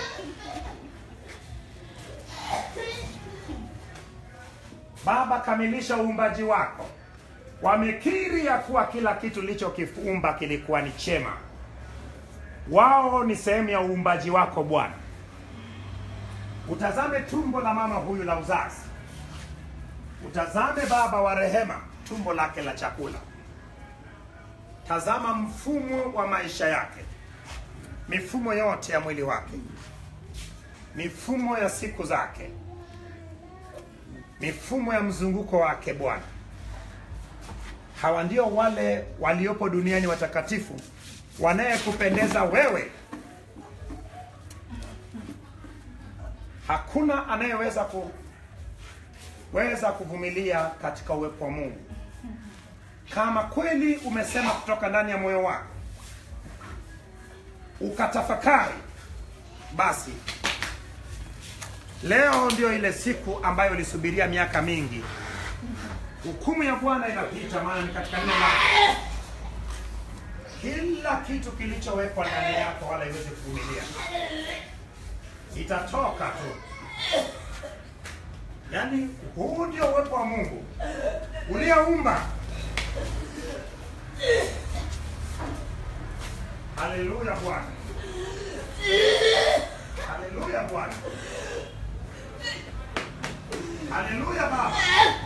Baba, kamilisha uumbaji wako. Wamekiri ya kuwa kila kitu ulichokiumba kilikuwa ni chema. Wao ni sehemu ya uumbaji wako Bwana. Utazame tumbo la mama huyu la uzazi. Utazame Baba wa rehema tumbo lake la chakula. Tazama mfumo wa maisha yake. Mifumo yote ya mwili wake. Mifumo ya siku zake. mifumo ya mzunguko wake Bwana. Hawa ndio wale waliopo duniani watakatifu wanayekupendeza wewe. Hakuna anayeweza kuvumilia katika uwepo wa Mungu. Kama kweli umesema kutoka ndani ya moyo wako, ukatafakari, basi leo ndio ile siku ambayo ulisubiria miaka mingi. Hukumu ya Bwana inapita, maana ni katika neno lake. Kila kitu kilichowekwa ndani yako wala iweze kuvumilia, itatoka tu. Yaani huu ndio uwepo wa Mungu uliyeumba. Haleluya Bwana. Haleluya Bwana. Haleluya Baba.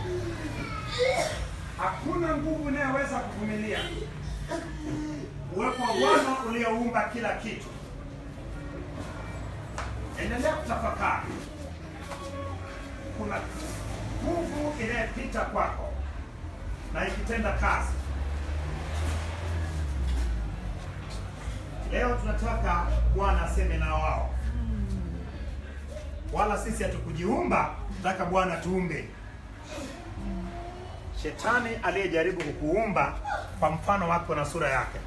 Hakuna nguvu inayoweza kuvumilia uwepo wa Bwana uliyeumba kila kitu. Endelea kutafakari. Kuna nguvu inayepita kwako na ikitenda kazi. Leo tunataka Bwana aseme na wao. Wala sisi hatukujiumba, tunataka Bwana tuumbe. Shetani aliyejaribu kukuumba kwa mfano wako na sura yake.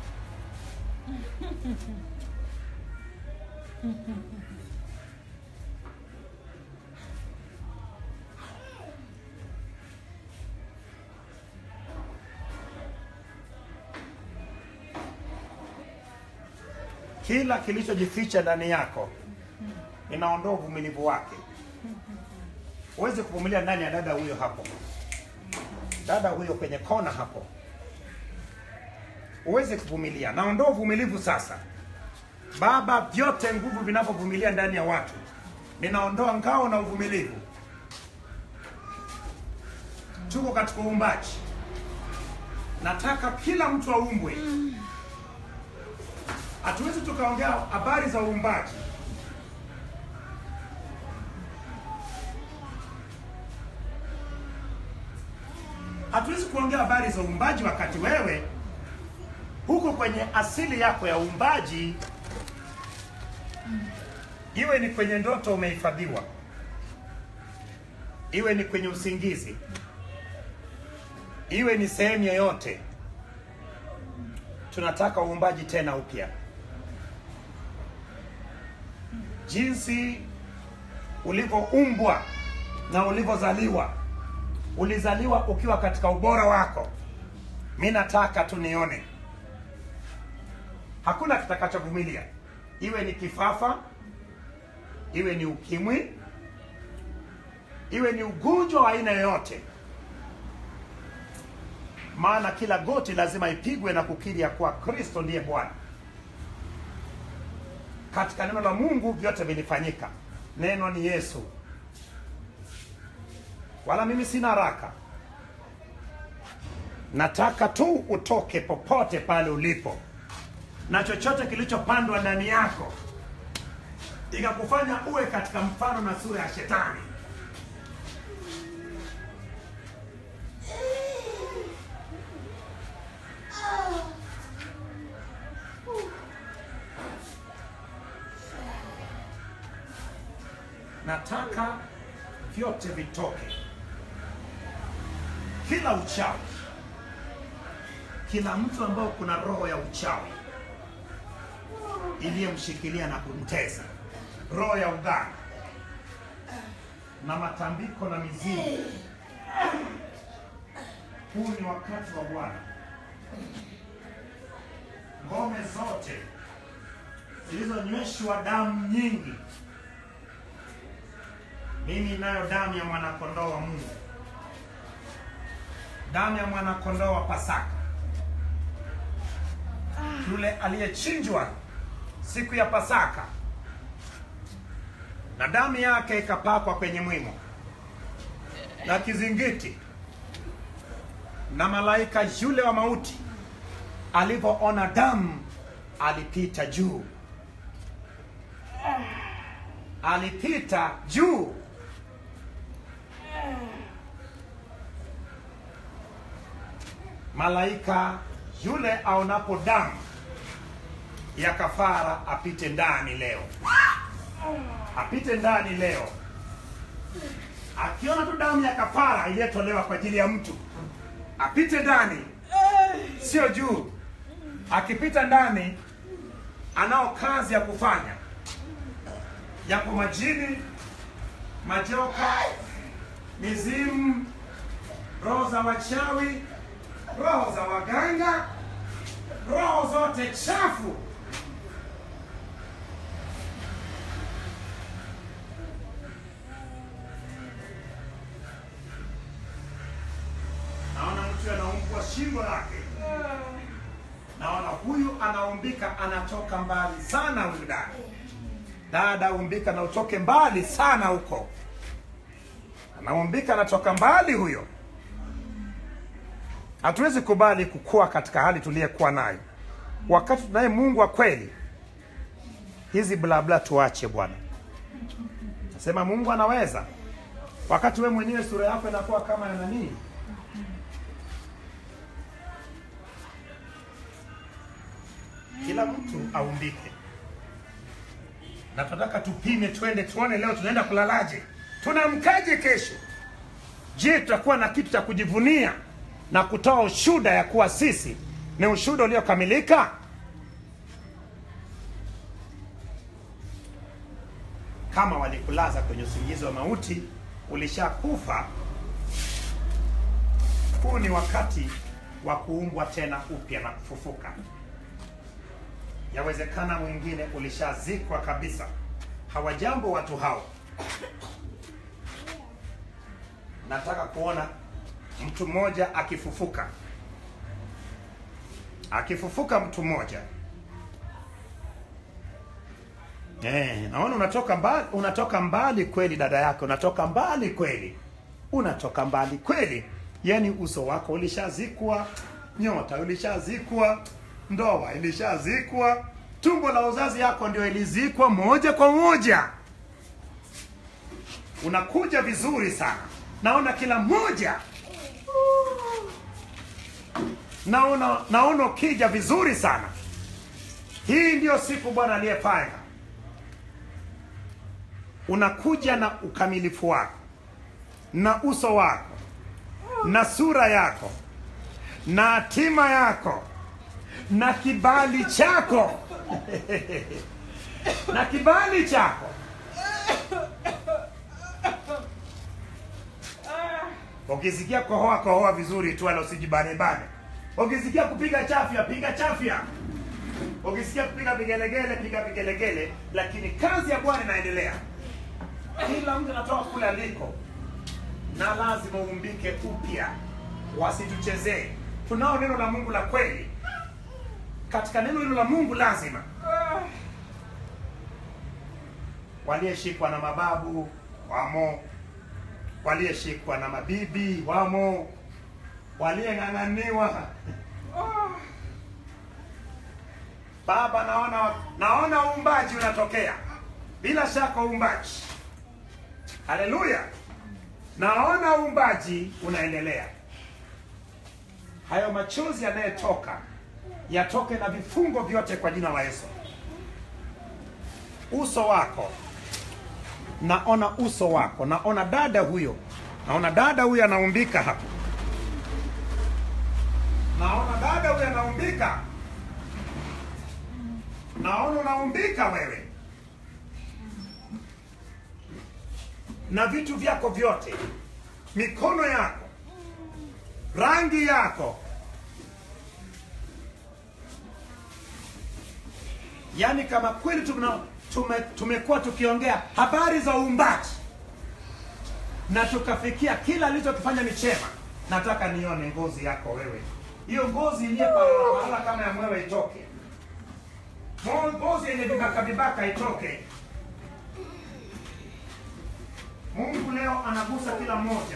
Kila kilichojificha ndani yako inaondoa uvumilivu wake. Uweze kuvumilia ndani ya dada huyo hapo, dada huyo kwenye kona hapo, uweze kuvumilia. Naondoa uvumilivu sasa. Baba, vyote nguvu vinavyovumilia ndani ya watu, ninaondoa ngao na uvumilivu. Tuko katika uumbaji. Nataka kila mtu aumbwe. Hatuwezi tukaongea habari za uumbaji hatuwezi kuongea habari za uumbaji wakati wewe huko kwenye asili yako ya uumbaji. Iwe ni kwenye ndoto umehifadhiwa, iwe ni kwenye usingizi, iwe ni sehemu yoyote, tunataka uumbaji tena upya. Jinsi ulivyoumbwa na ulivyozaliwa, ulizaliwa ukiwa katika ubora wako. Mimi nataka tunione. Hakuna kitakachovumilia, iwe ni kifafa, iwe ni ukimwi, iwe ni ugonjwa wa aina yoyote. Maana kila goti lazima ipigwe na kukiri ya kuwa Kristo ndiye Bwana. Katika neno la Mungu vyote vilifanyika. Neno ni Yesu. Wala mimi sina haraka. Nataka tu utoke popote pale ulipo, na chochote kilichopandwa ndani yako ikakufanya uwe katika mfano na sura ya Shetani. Nataka vyote vitoke. Kila uchawi, kila mtu ambao kuna roho ya uchawi iliyemshikilia na kumtesa, roho ya uganga na matambiko na mizimu, huu ni wakati wa Bwana. Ngome zote zilizonyweshwa damu nyingi, mimi nayo damu ya mwanakondoo wa Mungu, damu ya mwanakondoo wa Pasaka, yule aliyechinjwa siku ya Pasaka, na damu yake ikapakwa kwenye mwimo na kizingiti, na malaika yule wa mauti alipoona damu alipita juu, alipita juu. malaika yule aonapo damu ya kafara apite ndani leo. Apite ndani leo. Akiona tu damu ya kafara iliyotolewa kwa ajili ya mtu, apite ndani, sio juu. Akipita ndani, anao kazi ya kufanya. Yapo majini, majoka, mizimu, roho za wachawi, roho za waganga, roho zote chafu. Naona mtu anaumbwa shingo lake. Naona huyu anaumbika, anatoka mbali sana huyu dada. Dada umbika na utoke mbali sana huko. Anaumbika, anatoka mbali huyo. Hatuwezi kubali kukua katika hali tuliyekuwa nayo. Wakati tunaye Mungu wa kweli, hizi blabla tuache Bwana. Nasema Mungu anaweza. Wakati wewe mwenyewe sura yako inakuwa kama ya nani? Kila mtu aumbike. Na tunataka tupime, twende tuone leo tunaenda kulalaje, tunamkaje kesho. Je, tutakuwa na kitu cha kujivunia na kutoa ushuhuda ya kuwa sisi ni ushuhuda uliokamilika? Kama walikulaza kwenye usingizi wa mauti, ulishakufa, huu ni wakati wa kuumbwa tena upya na kufufuka. Yawezekana mwingine ulishazikwa kabisa. Hawajambo watu hao. Nataka kuona mtu mmoja akifufuka. Akifufuka mtu mmoja. Naona unatoka mbali kweli dada yako, unatoka mbali kweli. Unatoka mbali kweli. Yaani uso wako ulishazikwa, nyota ulishazikwa, ndoa ilishazikwa, tumbo la uzazi yako ndio ilizikwa moja kwa moja. Unakuja vizuri sana. Naona kila mmoja. Naona ukija vizuri sana. Hii ndio siku Bwana aliyepanga. Unakuja na ukamilifu wako, na uso wako, na sura yako, na hatima yako, na kibali chako. Na kibali chako. Ukisikia kohoa vizuri tu, wala usijibane bane. Ukisikia kupiga chafya, piga chafya. Ukisikia kupiga vigelegele, piga vigelegele. Lakini kazi ya Bwana inaendelea. Kila mtu anatoka kule aliko, na lazima uumbike upya. Wasituchezee. Tunao neno la Mungu la kweli. Katika neno hilo la Mungu lazima waliyeshikwa na mababu wamo, waliyeshikwa na mabibi wamo, waliyeng'ang'aniwa. Baba, naona uumbaji unatokea. Bila shaka uumbaji. Haleluya. Naona uumbaji unaendelea. Hayo machozi yanayetoka yatoke na vifungo vyote kwa jina la Yesu. Uso wako. Naona uso wako. Naona dada huyo. Naona dada huyo anaumbika hapo. Naona dada huyo anaumbika. Naona unaumbika wewe. Na vitu vyako vyote. Mikono yako. Rangi yako. Yaani kama kweli tumekuwa tukiongea habari za uumbaji na tukafikia kila alichokifanya ni chema, nataka nione ngozi yako wewe. Hiyo ngozi iliyopahala kama ya mwewe itoke. Ngozi yenye vibaka itoke. Mungu leo anagusa kila mmoja.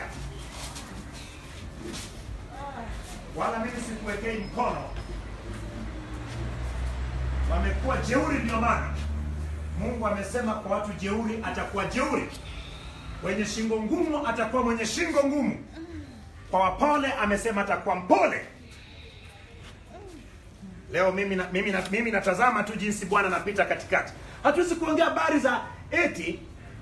Wala mimi sikuwekei mkono. Wamekuwa jeuri, ndio maana Mungu amesema kwa watu jeuri atakuwa jeuri. Wenye shingo ngumu atakuwa mwenye shingo ngumu. Kwa wapole amesema atakuwa mpole. Leo mimi natazama tu jinsi Bwana anapita katikati. Hatuwezi kuongea habari za eti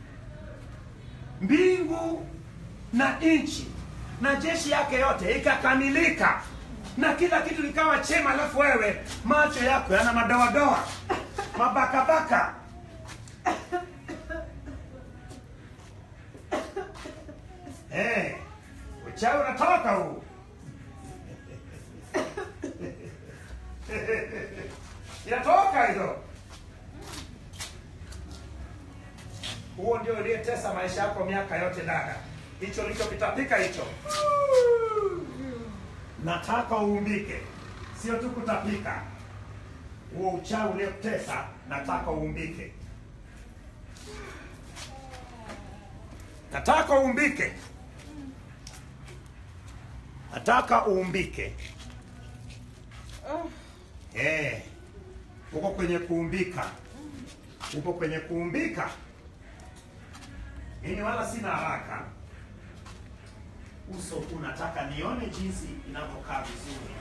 mbingu na nchi na jeshi yake yote ikakamilika na kila kitu kikawa chema, alafu wewe macho yako yana madoadoa, mabakabaka. Uchawi unatoka huu. Inatoka hizo. Huo ndio uliyetesa maisha yako miaka yote dada. Hicho ulichokitapika hicho. Nataka uumbike. Sio tu kutapika. Huo uchawi uliyotesa nataka uumbike. Nataka uumbike. Nataka uumbike. Uko kwenye kuumbika. Uko kwenye kuumbika. Mimi wala sina haraka. Uso unataka nione jinsi inavyokaa vizuri.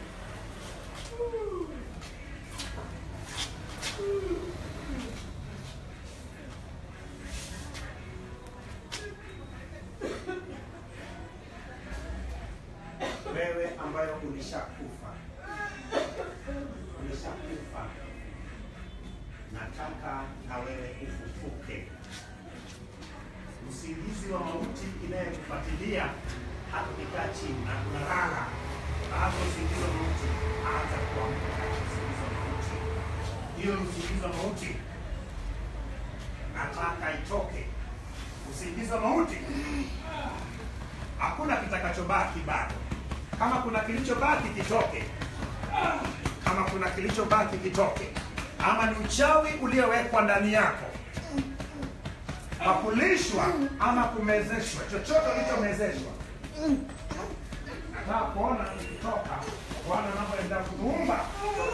Wewe ambayo ulishakufa. Nataka na wewe ufufuke. Usingizi wa mauti inayekufuatilia hata ukikaa chini na kulala. Hapo usingizi wa mauti hata kuamka. Usingizi wa mauti. Hiyo usingizi wa mauti nataka itoke. Usingizi wa mauti. Hakuna kitakachobaki bado. Kama kuna kilichobaki kitoke. Kama kuna kilichobaki kitoke. Ama ni uchawi uliowekwa ndani yako. Hakulishwa ama kumezeshwa. Chochote ulichomezeshwa. Nataka kuona kikitoka. Bwana anapoenda kuumba.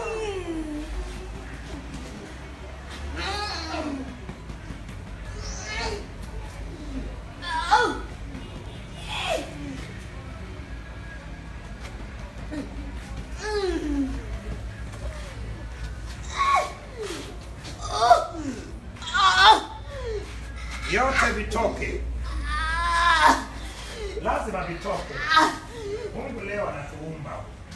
Yote vitoke. Lazima vitoke. Mungu leo anatuumba.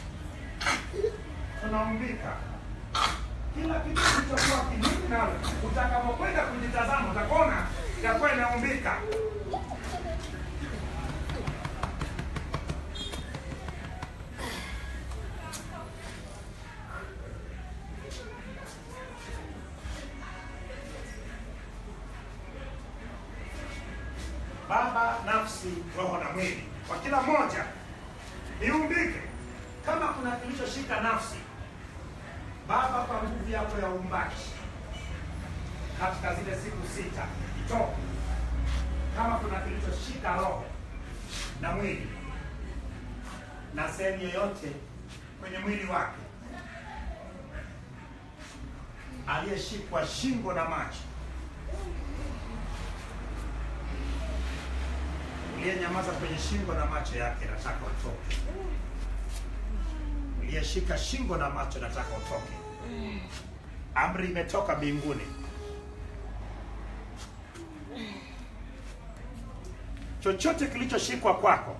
Tunaumbika. Kila kitu kilichokuwa kinyume nawe, utakapokwenda kujitazama utaona itakuwa inaumbika. Baba, nafsi, roho na mwili. Kwa kila mmoja iumbike. Kama kuna kilichoshika nafsi, Baba, kwa nguvu yako ya uumbaji katika zile siku 6 itoke. Kama kuna kilichoshika roho na mwili na sehemu yoyote kwenye mwili wake, aliyeshikwa shingo na macho, uliyenyamaza kwenye shingo na macho yake, nataka utoke. Uliyeshika shingo na macho, nataka utoke. Amri imetoka mbinguni. Chochote kilichoshikwa kwako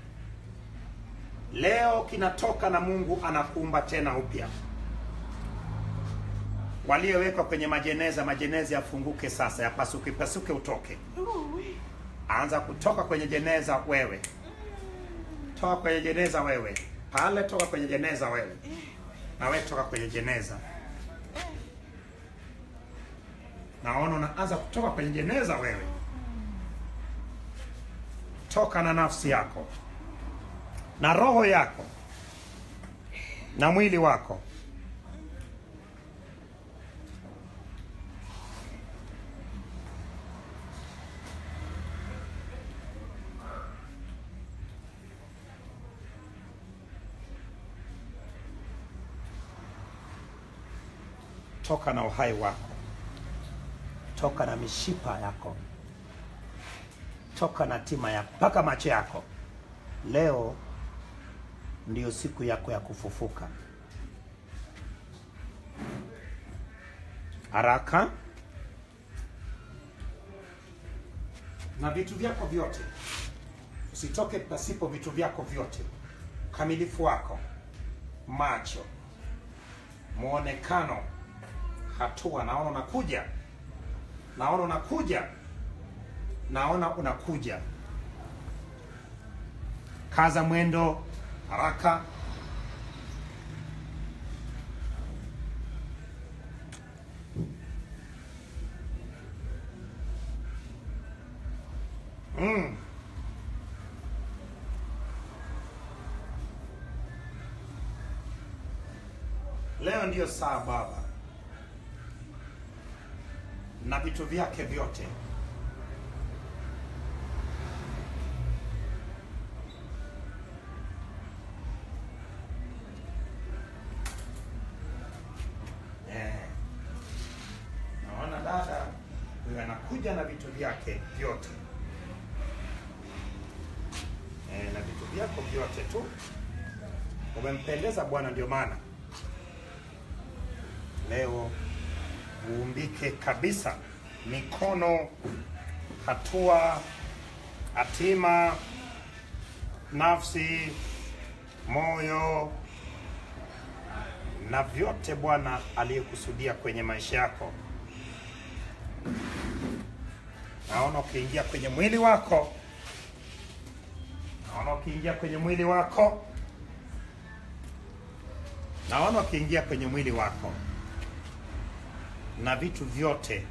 leo kinatoka na Mungu anakuumba tena upya. Waliowekwa kwenye majeneza yafunguke sasa, yapasuke utoke. Anza kutoka kwenye jeneza wewe. Toka kwenye jeneza wewe. Pale toka kwenye jeneza wewe. Na wewe toka kwenye jeneza. Naona unaanza kutoka kwenye jeneza wewe. Toka na nafsi yako. Na roho yako. Na mwili wako. Toka na uhai wako. Toka na mishipa yako. Toka na tima yako. Paka macho yako. Leo ndiyo siku yako ya kufufuka. haraka, na vitu vyako vyote. Usitoke pasipo vitu vyako vyote. Ukamilifu wako, macho, muonekano, hatua. Naona unakuja, naona unakuja, naona unakuja. Kaza mwendo, haraka. Leo ndiyo saa Baba, na vitu vyake vyote. Naona dada huyo anakuja na vitu vyake vyote. Na vitu vyako vyote tu. Umempendeza Bwana, ndio maana leo uumbike kabisa. Mikono, hatua, hatima, nafsi, moyo, na vyote Bwana aliyekusudia kwenye maisha yako. Naona ukiingia kwenye mwili wako. Naona ukiingia kwenye mwili wako. Naona ukiingia kwenye mwili wako. Na vitu vyote.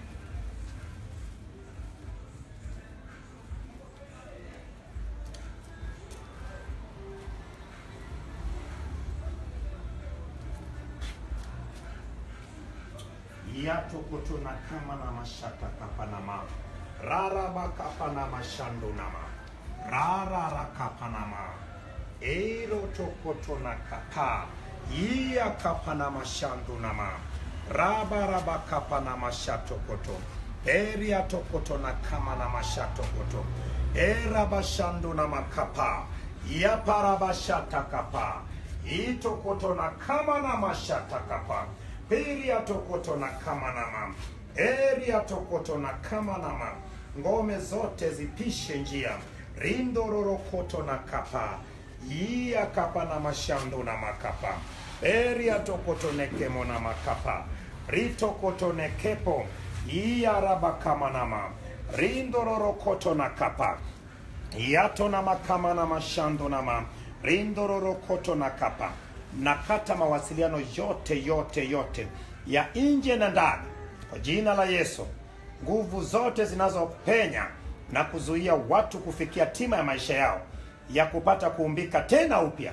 Yato kutuna kama na mashaka kapanama. Rara bakapa na mashando nama. Rara kapanama. Eiro tokoto na kapa. Iya kapana mashando nama. Raba kapana mashato koto. Eria tokoto na kama na mashato koto. Era bashando na makapa. Ya parabashata kapa. Ito koto na kama na mashata kapa. Peria tokoto na kama na mam. Eria tokoto na kama na mam. Ngome zote zipishe njia. Rindororo koto na kapa. Iya kapa na mashando na makapa. Eria tokoto nekemo na makapa. Rito koto nekepo. Iya raba kama na mam. Rindororo koto na kapa. Yato na makama na mashando na mam. Rindororo koto na kapa. Nakata mawasiliano yote ya nje na ndani kwa jina la Yesu. Nguvu zote zinazopenya na kuzuia watu kufikia tima ya maisha yao ya kupata kuumbika tena upya.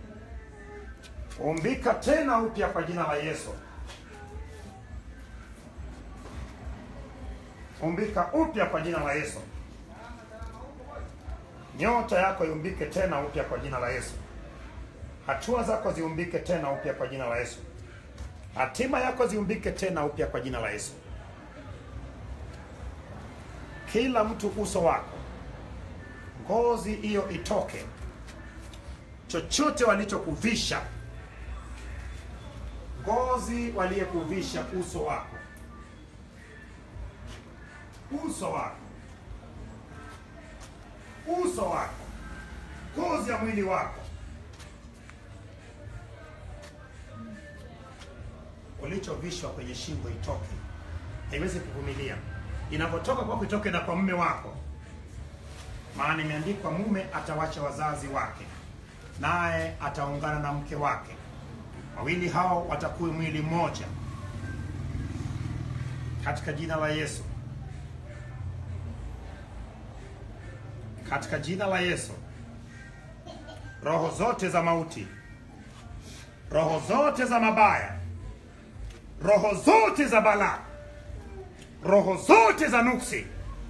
Umbika tena upya kwa jina la Yesu. Umbika upya kwa jina la Yesu. Nyota yako iumbike tena upya kwa jina la Yesu. Hatua zako ziumbike tena upya kwa jina la Yesu. Hatima yako ziumbike tena upya kwa jina la Yesu. Kila mtu uso wako, ngozi hiyo itoke. Chochote walichokuvisha, ngozi waliyekuvisha uso wako. Uso wako. Uso wako. Ngozi ya mwili wako. Ulichovishwa kwenye shingo itoke. Haiwezi kuvumilia. Inapotoka kwa kutoke na kwa mume wako. Maana imeandikwa mume atawacha wazazi wake, naye ataungana na mke wake. Wawili hao watakuwa mwili mmoja. Katika jina la Yesu. Katika jina la Yesu. Roho zote za mauti, roho zote za mabaya, roho zote za balaa, roho zote za nuksi,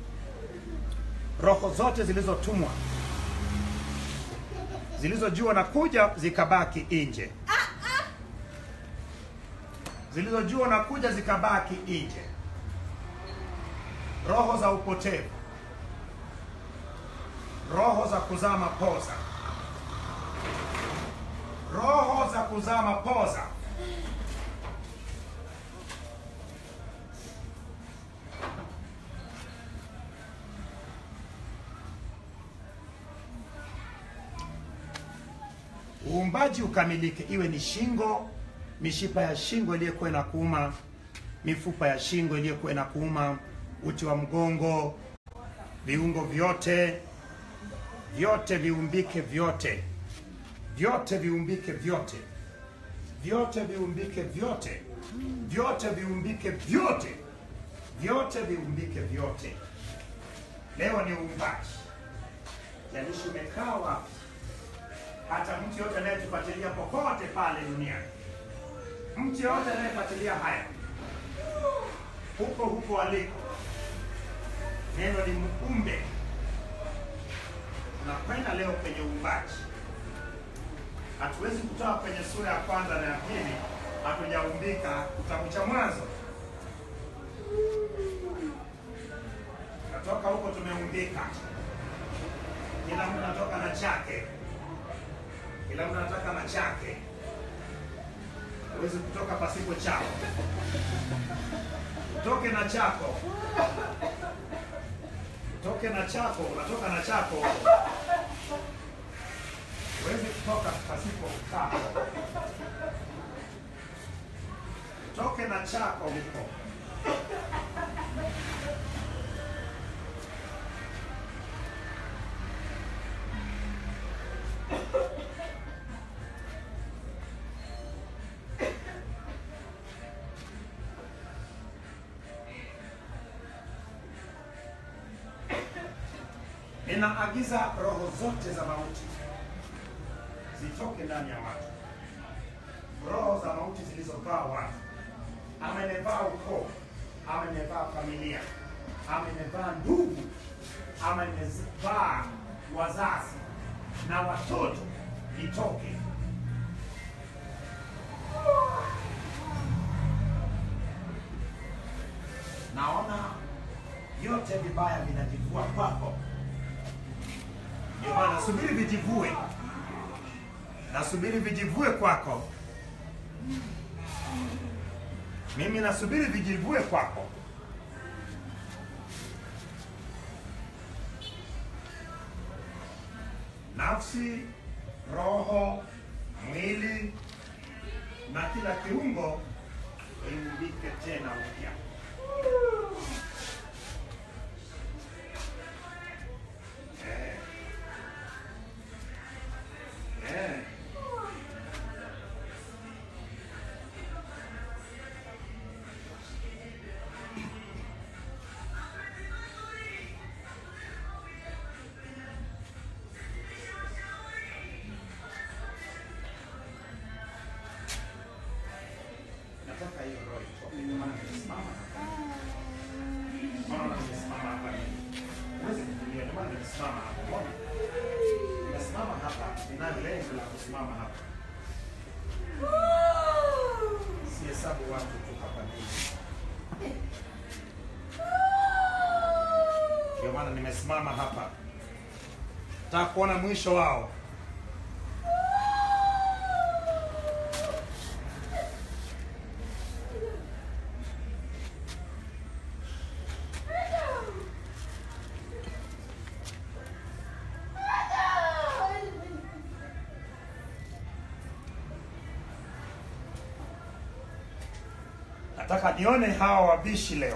roho zote zilizotumwa, zilizojua na kuja zikabaki nje, zilizojua na kuja zikabaki nje, roho za upotevu, roho za kuzaa mapoza, roho za kuzaa mapoza, uumbaji ukamilike, iwe ni shingo, mishipa ya shingo iliyokuwa inakuuma, mifupa ya shingo iliyokuwa inakuuma, uti wa mgongo, viungo vyote viumbike, vyote viumbike, vyote viumbike, vyote viumbike, vyote. Leo ni uumbaji. Jalishi umekaa wapi, hata mtu yote anayetufuatilia popote pale duniani, mtu yote anayefuatilia haya huko aliko, neno ni muumbe. Tunakwenda leo kwenye uumbaji. Hatuwezi kutoka kwenye sura ya kwanza na ya pili hatujaumbika kitabu cha Mwanzo. Natoka huko tumeumbika. Kila mtu anatoka na chake. Kila mtu anataka na chake. Huwezi kutoka pasipo chako. Utoke na chako. Utoke na chako, unatoka na chako. Huwezi kutoka pasipo chako. Utoke na chako huko. Ninaagiza roho zote za mauti zitoke ndani ya watu. Roho za mauti zilizovaa watu, ama imevaa ukoo, ama imevaa familia, ama imevaa ndugu, ama imevaa wazazi na watoto, itoke. Naona yote vibaya vinajivua kwako. Ndio maana nasubiri vijivue. Nasubiri vijivue kwako. Mimi nasubiri vijivue kwako. Nafsi, roho, mwili na kila kiungo iumbike tena upya. Nataka hiyo roho itoke. Maana nimesimama hapa. Maana nimesimama hapa. Huwezi kutumia, ndio maana nimesimama hapa. Mbona? Nimesimama hapa, nina lengo la kusimama hapa. Si hesabu watu tu hapa nje. Ndio maana nimesimama hapa. Nataka kuona mwisho wao. Nataka nione hawa wabishi leo.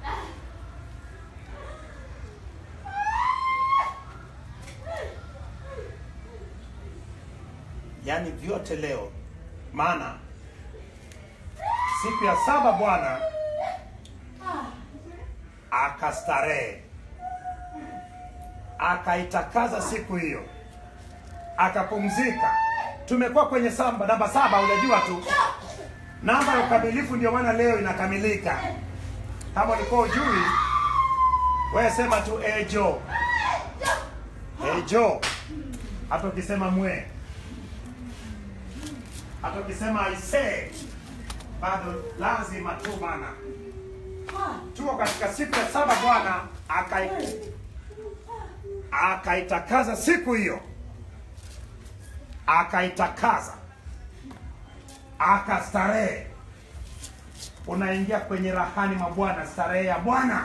Yaani vyote leo. Maana siku ya 7 Bwana akastarehe. Akaitakaza siku hiyo. Akapumzika. Tumekuwa kwenye namba 7, unajua tu. Namba ya ukamilifu, ndio maana leo inakamilika. Kama ulikuwa ujui, wewe sema tu ejo. Ejo. Hata ukisema mwe. Hata ukisema aise, bado lazima tu bana. Tuko katika siku ya 7 Bwana akaitakaza siku hiyo. Akaitakaza. Akastarehe. Unaingia kwenye rahani mwa Bwana, starehe ya Bwana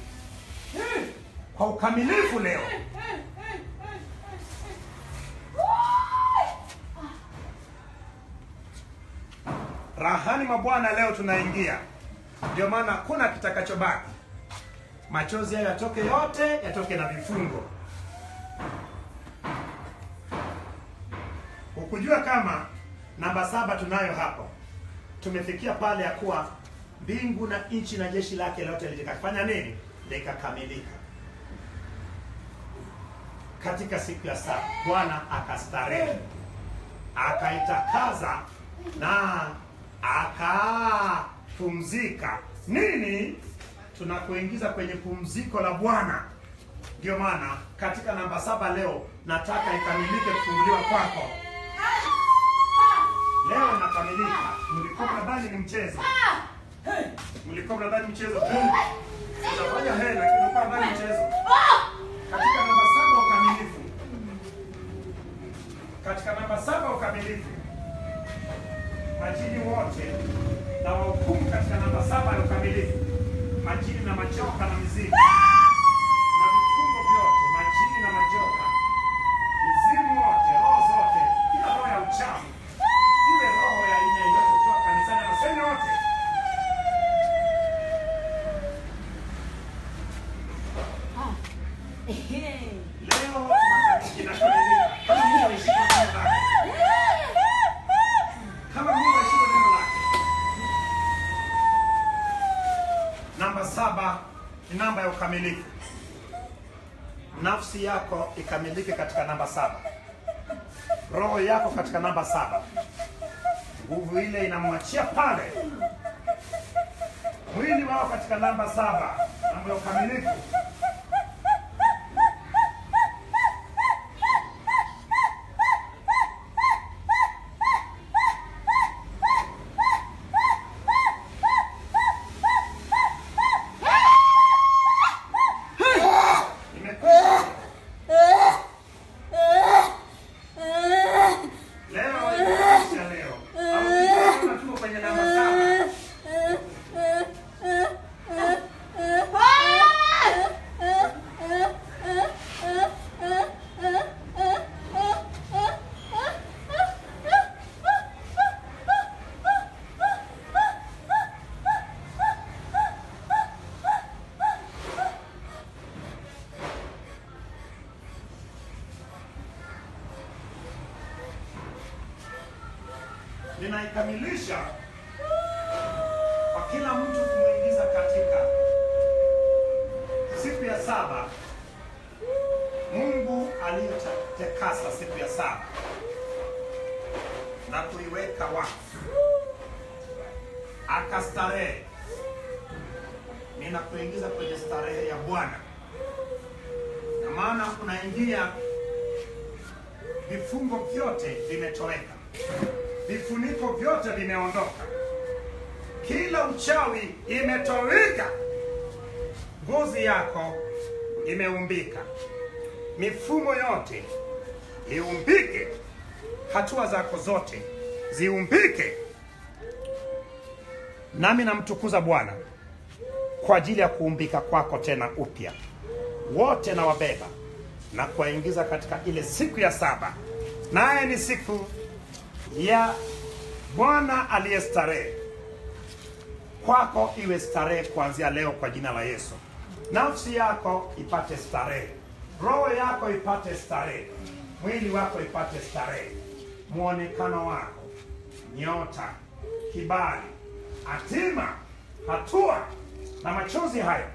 kwa ukamilifu leo. rahani mwa Bwana leo tunaingia. Ndio maana hakuna kitakachobaki. Machozi hayo yatoke yote, yatoke na vifungo. Ukujua kama namba 7 tunayo hapo. Tumefikia pale ya kuwa mbingu na nchi na jeshi lake lote likafanya nini? Likakamilika. Katika siku ya 7 Bwana akastarehe, akaitakaza na akapumzika. Nini? Tunakuingiza kwenye pumziko la Bwana. Ndio maana katika namba 7 leo nataka ikamilike kufunguliwa kwako. Leo inakamilika. Mlikuwa mnadhani ni mchezo. Mlikuwa mnadhani mchezo. Utafanya hela lakini mlikuwa mnadhani mchezo. Katika namba 7 ukamilifu. Katika namba 7 ukamilifu. Majini wote na wahukumu katika namba 7 ya ukamilifu. Majini na majoka na mizimu. Na vifungo vyote, majini na majoka. Mizimu wote, roho zote, kila roho ya uchafu. Iwe roho ya aina yoyote kutoka kanisani na maseni wote. Leo inakamilika. Kama Mungu aishika neno lake. Kama Mungu aishika neno lake. Namba 7 ni namba ya ukamilifu. Nafsi yako ikamilike katika namba 7. Roho yako katika namba 7. Nguvu ile inamwachia pale. Mwili wao katika namba 7. Namba ya ukamilifu. Ninaikamilisha kwa kila mtu kumuingiza katika siku ya 7. Mungu aliyotakasa siku ya 7 na kuiweka wakfu, akastarehe. Ninakuingiza kwenye starehe ya Bwana, na maana unaingia, vifungo vyote vimetoweka. Vifuniko vyote vimeondoka. Kila uchawi imetoweka. Ngozi yako imeumbika. Mifumo yote iumbike. Hatua zako zote ziumbike. Nami namtukuza Bwana kwa ajili ya kuumbika kwako tena upya. Wote na wabeba na kuwaingiza katika ile siku ya 7. Naye ni siku ya Bwana aliyestarehe. Kwako iwe starehe kuanzia leo kwa jina la Yesu. Nafsi yako ipate starehe. Roho yako ipate starehe. Mwili wako ipate starehe. Muonekano wako, nyota, kibali, hatima, hatua na machozi hayo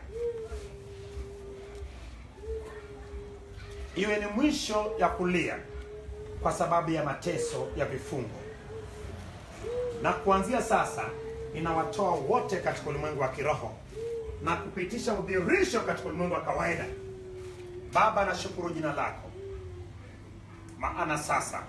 iwe ni mwisho ya kulia kwa sababu ya mateso ya vifungo. Na kuanzia sasa ninawatoa wote katika ulimwengu wa kiroho na kupitisha udhihirisho katika ulimwengu wa kawaida. Baba, nashukuru jina lako, maana sasa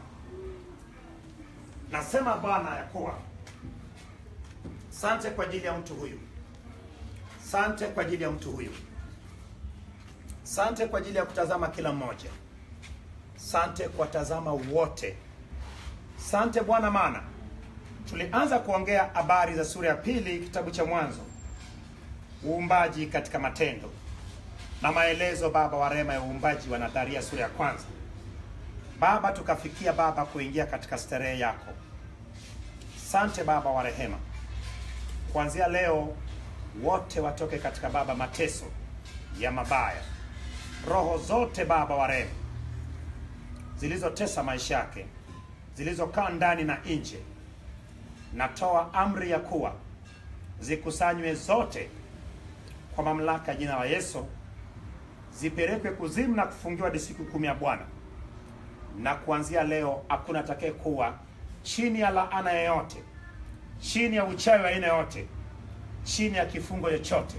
nasema Bwana ya kuwa asante kwa ajili ya mtu huyu. Asante kwa ajili ya mtu huyu. Asante kwa ajili ya kutazama kila mmoja. Asante kwa tazama wote. Asante Bwana, maana tulianza kuongea habari za sura ya 2 kitabu cha Mwanzo, uumbaji katika matendo, na maelezo Baba wa rehema ya uumbaji wa nadharia sura ya 1. Baba, tukafikia Baba kuingia katika starehe yako. Sante Baba wa rehema, kuanzia leo wote watoke katika Baba mateso ya mabaya. Roho zote Baba wa rehema zilizotesa maisha yake, zilizokaa ndani na nje, natoa amri ya kuwa zikusanywe zote kwa mamlaka jina la Yesu, zipelekwe kuzimu na kufungiwa hadi siku 10 ya Bwana. Na kuanzia leo hakuna atakaye kuwa chini ya laana yoyote, chini ya uchawi wa aina yote, chini ya kifungo chochote.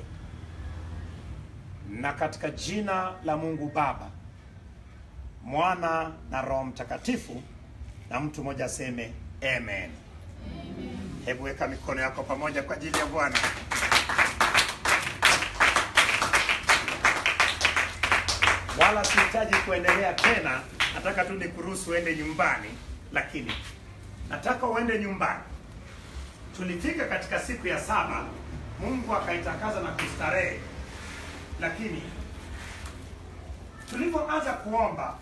Na katika jina la Mungu Baba, Mwana na Roho Mtakatifu, na mtu mmoja aseme amen. Amen. Hebu weka mikono yako pamoja kwa ajili ya Bwana. Wala sihitaji kuendelea tena, nataka tu nikuruhusu uende nyumbani, lakini nataka uende nyumbani. Tulifika katika siku ya 7, Mungu akaitakaza na kustarehe, lakini tulipoanza kuomba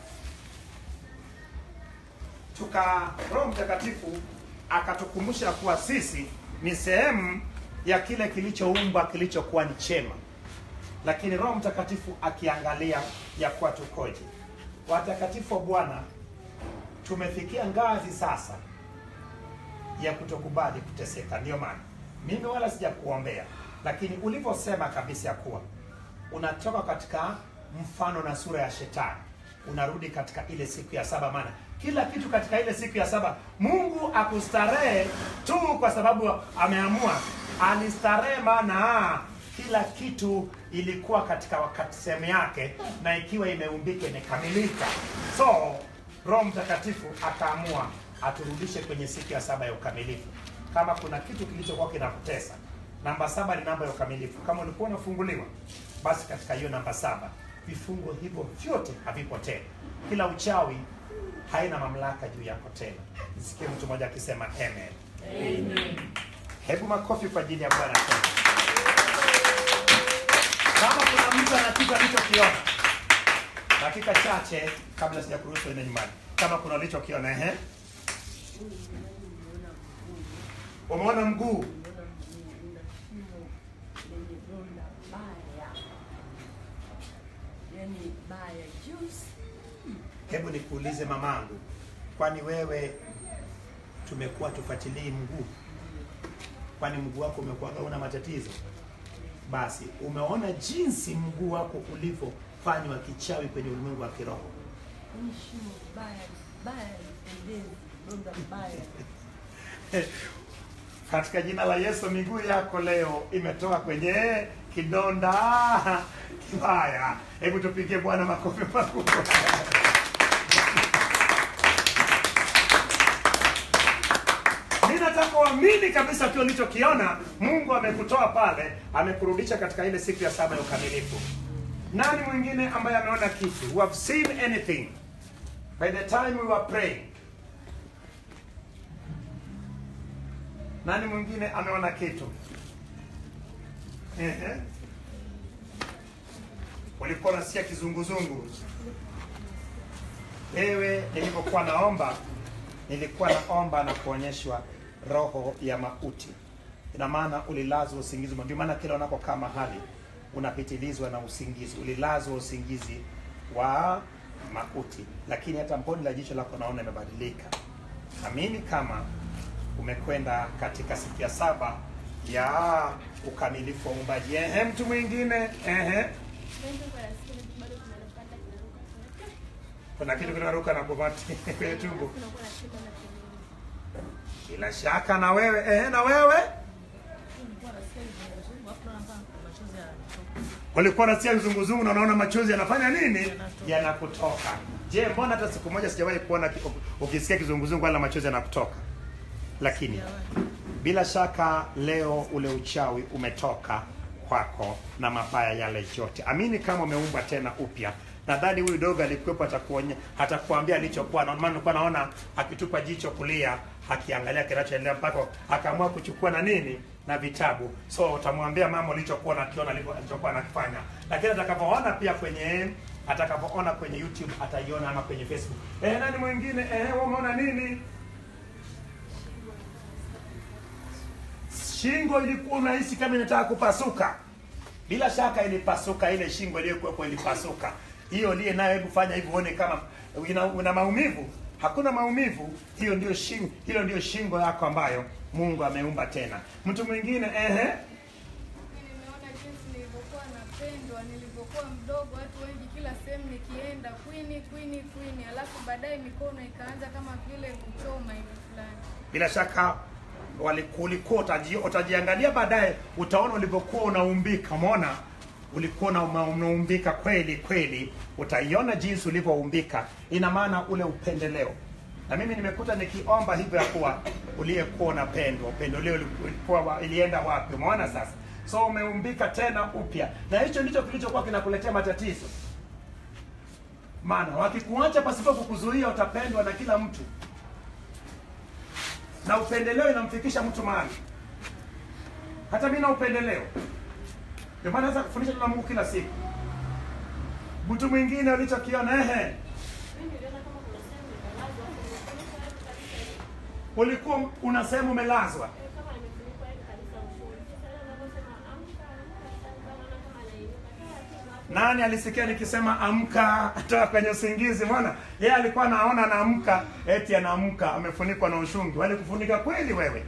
Roho Mtakatifu akatukumbusha kuwa sisi ni sehemu ya kile kilichoumbwa kilichokuwa ni chema, lakini Roho Mtakatifu akiangalia ya kuwa tukoje. Watakatifu wa Bwana, tumefikia ngazi sasa ya kutokubali kuteseka. Ndio maana mimi wala sijakuombea, lakini uliposema kabisa ya kuwa unatoka katika mfano na sura ya Shetani, unarudi katika ile siku ya 7, maana kila kitu katika ile siku ya 7 Mungu akustarehe tu kwa sababu ameamua. Alistarehe maana kila kitu ilikuwa katika wakati sehemu yake, na ikiwa imeumbika imekamilika. So Roho Mtakatifu akaamua aturudishe kwenye siku ya 7 ya ukamilifu. Kama kuna kitu kilichokuwa kinakutesa, namba 7 ni namba ya ukamilifu. Kama ulikuwa unafunguliwa, basi katika hiyo namba 7 vifungo hivyo vyote havipo tena. Kila uchawi haina mamlaka juu yako tena. Nisikie mtu mmoja akisema amen. Amen. Hebu makofi kwa ajili ya Bwana. Kama kuna mtu ana kitu alichokiona, dakika chache kabla sijakuruhusu uende nyumbani, kama kuna alichokiona, umeona mguu, hebu nikuulize mamangu, kwani wewe tumekuwa tufuatilii mguu? Kwani mguu wako umekuwa una matatizo? Basi umeona jinsi mguu wako ulivyofanywa kichawi kwenye ulimwengu wa kiroho. Katika jina la Yesu, miguu yako leo imetoka kwenye kidonda kibaya. Hebu tupigie Bwana makofi makubwa. Ninataka uamini kabisa kile ulichokiona. Mungu amekutoa pale, amekurudisha katika ile siku ya 7 ya ukamilifu. Nani mwingine ambaye ameona kitu? Who have seen anything by the time we were praying? Nani mwingine ameona kitu? Ulikuwa unasikia kizunguzungu? Wewe nilipokuwa naomba, nilikuwa naomba na kuonyeshwa roho ya mauti. Ina maana ulilazwa usingizi. Ndio maana kila unapokaa mahali unapitilizwa na usingizi. Ulilazwa usingizi wa mauti, lakini hata mboni la jicho lako naona imebadilika. Amini kama umekwenda katika siku ya 7 ya ukamilifu wa uumbaji. Mtu mwingine kuna kitu kinaruka na kubati kwenye tumbo. Bila shaka na wewe na wewe ulikuwa unasikia kizunguzungu na unaona machozi yanafanya nini? Yanakutoka. Je, mbona hata siku moja sijawahi kuona ukisikia kizunguzungu wala machozi yanakutoka? Lakini bila shaka leo ule uchawi umetoka kwako na mabaya yale yote. Amini kama umeumbwa tena upya. Nadhani huyu dogo alikuwepo atakuambia alichokuwa. Na maana nilikuwa naona akitupa jicho kulia, akiangalia kinachoendelea mpaka akaamua kuchukua na nini na vitabu. So utamwambia mama ulichokuwa nakiona alichokuwa anakifanya. Lakini atakapoona kwenye YouTube ataiona, ama kwenye Facebook. Nani mwingine? Wewe umeona nini? Shingo ilikuwa unahisi kama inataka kupasuka. Bila shaka ilipasuka, ile shingo iliyokuwa ilipasuka. Hiyo liye nayo, hebu fanya hivyo uone kama una maumivu. Hakuna maumivu. Hiyo ndio shingo, hilo ndio shingo yako ambayo Mungu ameumba tena. Mtu mwingine Nimeona jinsi nilivyokuwa napendwa, nilivyokuwa mdogo, watu wengi kila sehemu nikienda queen, alafu baadaye mikono ikaanza kama vile kuchoma hivi fulani. Bila shaka ulikuwa utajiangalia baadaye, utaona ulivyokuwa unaumbika. Umeona ulikuwa unaumbika kweli, utaiona jinsi ulivyoumbika. Ina maana ule upendeleo. Na mimi nimekuta nikiomba hivyo ya kuwa uliyekuwa unapendwa, upendeleo ulikuwa ilienda wapi? Umeona sasa? So umeumbika tena upya. Na hicho ndicho kilichokuwa kinakuletea matatizo. Maana wakikuacha pasipo kukuzuia, utapendwa na kila mtu. Na upendeleo inamfikisha mtu mahali. Hata mimi na upendeleo. Ndio maana naweza kufundisha na Mungu kila siku. Mtu mwingine ulichokiona ulikuwa unasema umelazwa. Nani alisikia nikisema amka toka kwenye usingizi? Mwana yeye alikuwa anaona anaamka, eti anaamka amefunikwa na ushungi. Wale kufunika kweli wewe?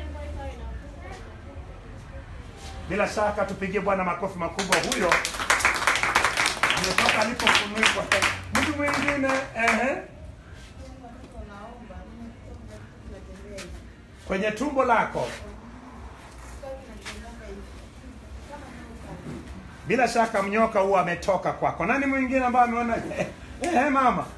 Bila shaka tupigie Bwana makofi makubwa. Huyo ametoka alipofunikwa. Mtu mwingine kwenye tumbo lako. Bila shaka mnyoka huwa ametoka kwako. Nani mwingine ambaye ameona mama?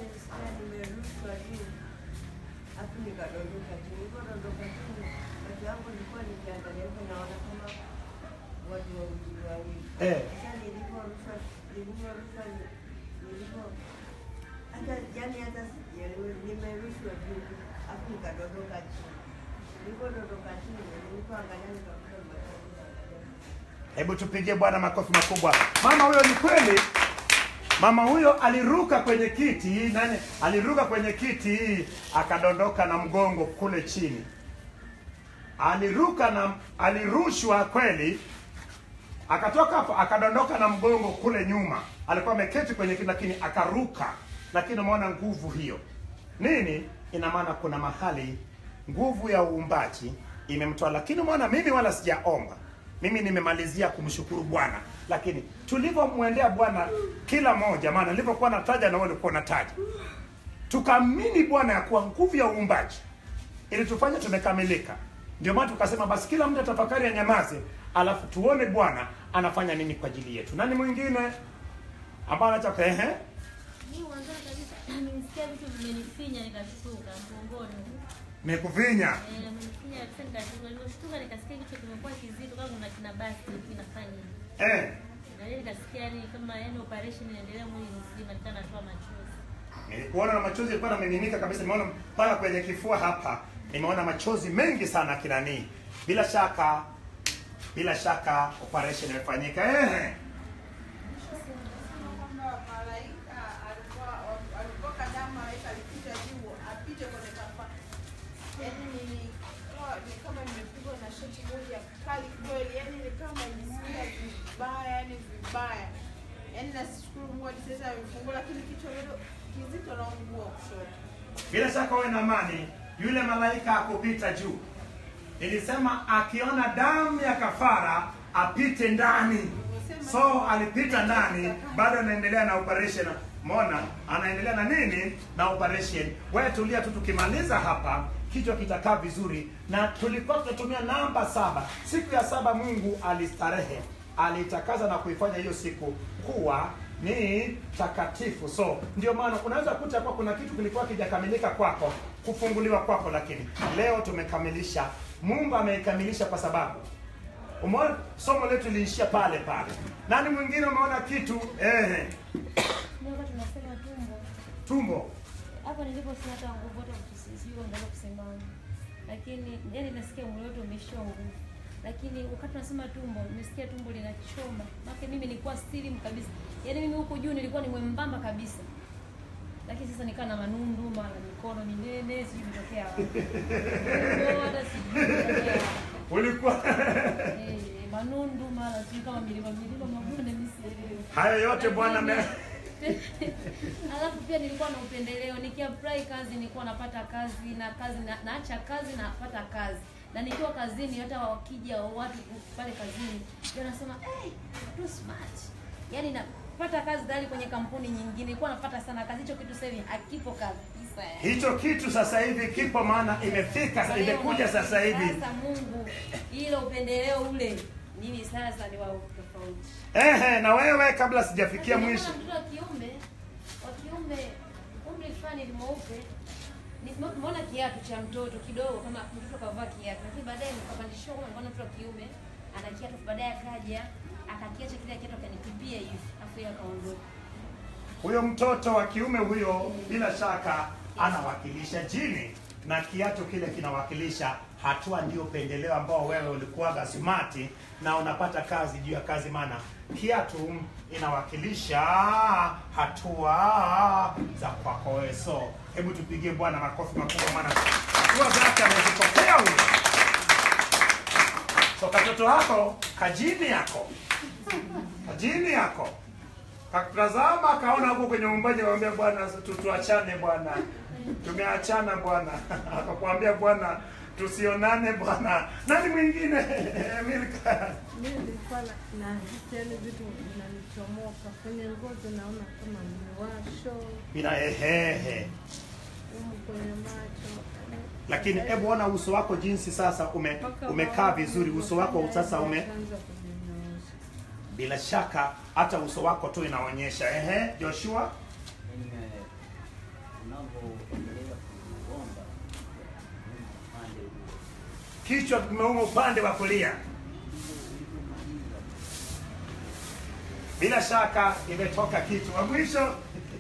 Hebu tupigie Bwana makofi makubwa. Mama huyo ni kweli. Mama huyo aliruka kwenye kiti, aliruka kwenye kiti akadondoka na mgongo kule chini. Alirushwa kweli. Akatoka hapo akadondoka na mgongo kule nyuma. Alikuwa ameketi kwenye kiti lakini akaruka. Lakini umeona nguvu hiyo. Nini? Ina maana kuna mahali nguvu ya uumbaji imemtoa, lakini umeona mimi wala sijaomba. Mimi nimemalizia kumshukuru Bwana. Lakini tulipomwendea Bwana kila moja, maana nilipokuwa nataja na wewe ulikuwa unataja. Tukaamini Bwana ya kuwa nguvu ya uumbaji ili tufanye tumekamilika. Ndio maana tukasema basi kila mtu atafakari anyamaze, alafu tuone Bwana anafanya nini kwa ajili yetu. Nani mwingine ambaye anataka Mimi mwanzo kabisa nimesikia vitu vimenifinya nikashtuka mgongoni. Nimekufinya? Nimekufinya kabisa nikashtuka. Nilishtuka nikasikia kitu kimekuwa kizito kama kuna kinabasi kinafanya. Na yeye nikasikia kama operation inaendelea mwili mzima, nitoa machozi. Nilikuona na machozi yalikuwa yanamiminika kabisa. Nimeona mpaka kwenye kifua hapa. Nimeona machozi mengi sana kinani. Bila shaka operation imefanyika. Bila shaka wewe na amani, yule malaika akupita juu. Nilisema akiona damu ya kafara apite ndani. So alipita ndani, bado anaendelea na operation. Mona anaendelea na nini? Na operation. Wewe tulia tu, tukimaliza hapa kichwa kitakaa vizuri. Na tulikuwa tunatumia namba 7. Siku ya 7 Mungu alistarehe, alitakaza na kuifanya hiyo siku kuwa ni takatifu. So ndio maana unaweza kuta kwa kuna kitu kilikuwa kijakamilika kwako, kufunguliwa kwako, lakini leo tumekamilisha. Mungu ameikamilisha kwa sababu umeona somo letu liishia pale. Nani mwingine umeona kitu? Ndio tunasema tumbo. Hapo nilipo sina hata nguvu hata kusisijua ngalo kusimama. Lakini nasikia mwili wote umeshoa nguvu. Lakini wakati tunasema tumbo, nimesikia tumbo linachoma. Maana mimi nilikuwa slim kabisa. Mimi huko juu nilikuwa ni mwembamba kabisa. Lakini sasa nikaa na manundu, mara mikono minene, sijui kutokea wapi. Ndio hata sijui. Ulikuwa Manundu mara sijui kama milima mabonde misielewi. hayo yote Bwana Alafu pia nilikuwa na upendeleo, nikiapply kazi nilikuwa napata kazi na naacha kazi na napata kazi. Na nikiwa kazini hata wakija watu pale kazini wanasema too smart. Yaani napata kazi ndani kwenye kampuni nyingine. Nilikuwa napata sana kazi, hicho kitu sasa hivi hakipo kabisa. Hicho kitu sasa hivi kipo, maana imefika, imekuja sasa hivi. Sasa Mungu ile upendeleo ule mimi sasa ni wa tofauti. Na wewe kabla sijafikia mwisho. Mtoto wa kiume umri fulani ni mweupe. Nimeona kiatu cha mtoto kidogo kama mtoto kavaa kiatu. Lakini baadaye nikapandishwa kwa mfano mtoto wa kiume ana kiatu, baadaye akaja akakiacha kile kiatu akanitupia hivi. Afu yeye akaondoka. Huyo mtoto wa kiume huyo bila shaka anawakilisha jini, na kiatu kile kinawakilisha hatua. Ndio pendeleo ambao wewe ulikuwa smart na unapata kazi juu ya kazi, maana kiatu inawakilisha hatua za kwako wewe. So hebu tupigie Bwana makofi makubwa, maana hatua zake amezipokea huyo. So katoto wako kajini yako kakutazama, kaona huko kwenye umbaji, akamwambia Bwana tuachane Bwana, tumeachana Bwana. Akakwambia Bwana tusionane Bwana. Nani mwingine? Milka. Mimi nilikuwa na hisia vitu vinanichomoka kwenye ngozi, naona kama niwasho. Bila Kwenye macho. Lakini hebu ona uso wako jinsi sasa umekaa vizuri. Uso wako sasa bila shaka hata uso wako tu inaonyesha. Joshua, kichwa kimeuma upande wa kulia. Bila shaka imetoka kitu wa mwisho.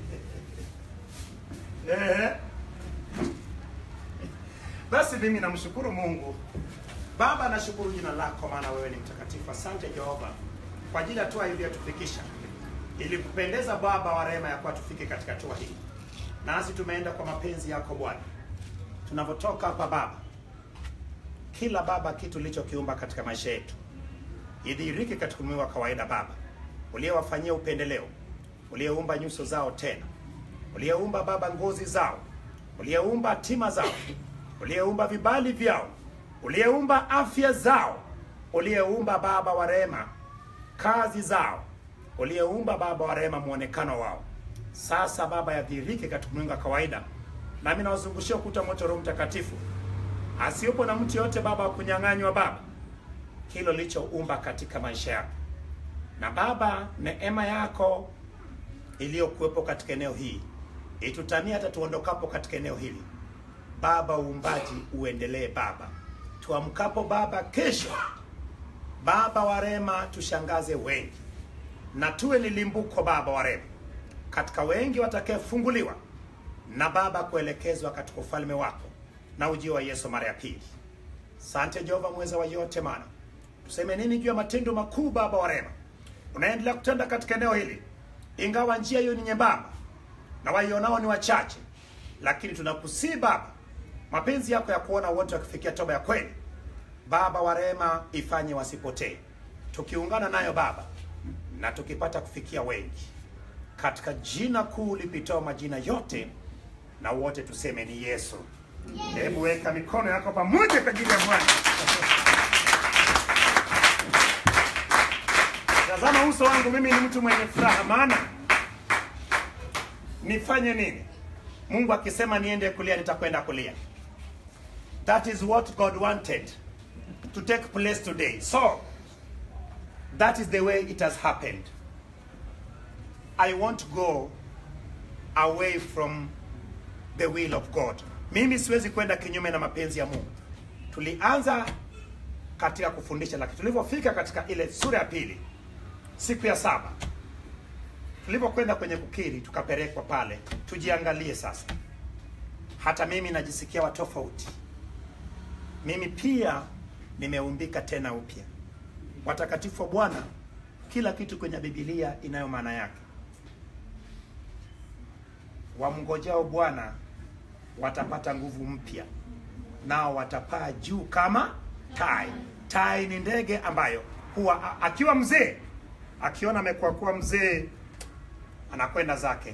Basi mimi namshukuru Mungu. Baba, nashukuru jina lako, maana wewe ni mtakatifu. Asante Jehova kwa ajili ya hatua iliyotufikisha. Ili kupendeza Baba wa rehema ya kwa tufike katika hatua hii. Nasi tumeenda kwa mapenzi yako Bwana. Tunapotoka hapa Baba, kila Baba kitu ulichokiumba katika maisha yetu idhihirike katika ulimwengu wa kawaida Baba. Uliyewafanyia upendeleo, uliyeumba nyuso zao tena, uliyeumba Baba ngozi zao, uliyeumba hatima zao, uliyeumba vibali vyao, uliyeumba afya zao, uliyeumba Baba wa rehema kazi zao, uliyeumba Baba wa rehema muonekano wao. Sasa Baba yadhihirike katika ulimwengu wa kawaida. Nami nawazungushia ukuta moto Roho Mtakatifu. Asiwepo na mtu yote Baba wa kunyang'anywa Baba kile ulichoumba katika maisha yako. Na Baba, neema yako iliyokuwepo katika eneo hili itutania hata tuondokapo katika eneo hili Baba. Uumbaji uendelee Baba. Tuamkapo Baba kesho Baba wa rehema, tushangaze wengi na tuwe ni limbuko Baba wa rehema katika wengi watakayefunguliwa na Baba kuelekezwa katika ufalme wako na ujio wa Yesu mara ya pili. Asante Jehova mweza wa yote, maana tuseme nini juu ya matendo makuu Baba wa rehema unaendelea kutenda katika eneo hili. Ingawa njia hiyo ni nyembamba na waionao ni wachache, lakini tunakusii Baba, mapenzi yako ya kuona wote wakifikia toba ya kweli Baba wa rehema ifanye wasipotee, tukiungana nayo Baba na tukipata kufikia wengi katika jina kuu lipitao majina yote, na wote tuseme ni Yesu. Hebu weka mikono yako pamoja kwa ajili ya Bwana. Tazama uso wangu, mimi ni mtu mwenye furaha, maana nifanye nini? Mungu akisema niende kulia nitakwenda kulia. That is what God wanted to take place today. So that is the way it has happened. I won't go away from the will of God. Mimi siwezi kwenda kinyume na mapenzi ya Mungu. Tulianza katika kufundisha, lakini tulipofika katika ile sura ya pili siku ya 7, tulipokwenda kwenye kukiri tukapelekwa pale. Tujiangalie sasa. Hata mimi najisikia wa tofauti. Mimi pia nimeumbika tena upya. Watakatifu wa Bwana, kila kitu kwenye Biblia inayo maana yake. Wamngojao Bwana watapata nguvu mpya, nao watapaa juu kama tai. Tai ni ndege ambayo huwa akiwa mzee, akiona amekuwa mzee, anakwenda zake,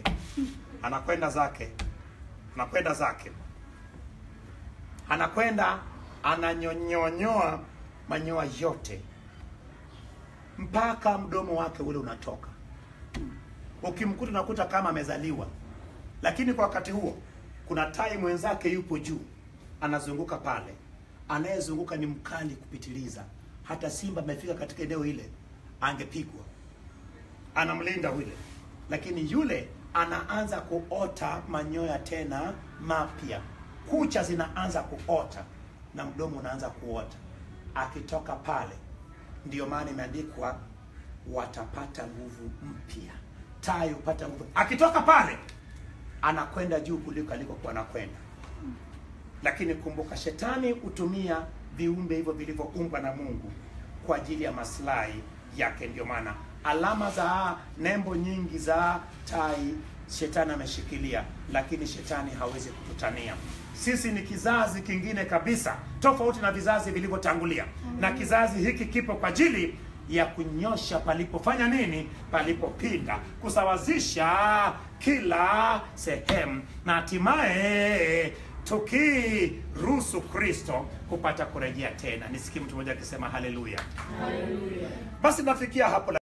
anakwenda ananyonyoa manyoya yote mpaka mdomo wake ule unatoka. Ukimkuta unakuta kama amezaliwa, lakini kwa wakati huo kuna tai mwenzake yupo juu anazunguka pale. Anayezunguka ni mkali kupitiliza, hata simba amefika katika eneo ile angepigwa. Anamlinda yule, lakini yule anaanza kuota manyoya tena mapya, kucha zinaanza kuota na mdomo unaanza kuota. Akitoka pale, ndio maana imeandikwa watapata nguvu mpya. Tai upata nguvu akitoka pale, anakwenda juu kuliko alikokuwa anakwenda. Lakini kumbuka, shetani hutumia viumbe hivyo vilivyoumbwa na Mungu kwa ajili ya maslahi yake. Ndio maana alama za nembo nyingi za tai shetani ameshikilia, lakini shetani hawezi kututania. Sisi ni kizazi kingine kabisa, tofauti na vizazi vilivyotangulia. Na kizazi hiki kipo kwa ajili ya kunyosha palipofanya nini? Palipopinda, kusawazisha kila sehemu, na hatimaye tukiruhusu Kristo kupata kurejea tena. Nisikie mtu mmoja akisema haleluya. Haleluya. Basi nafikia hapo.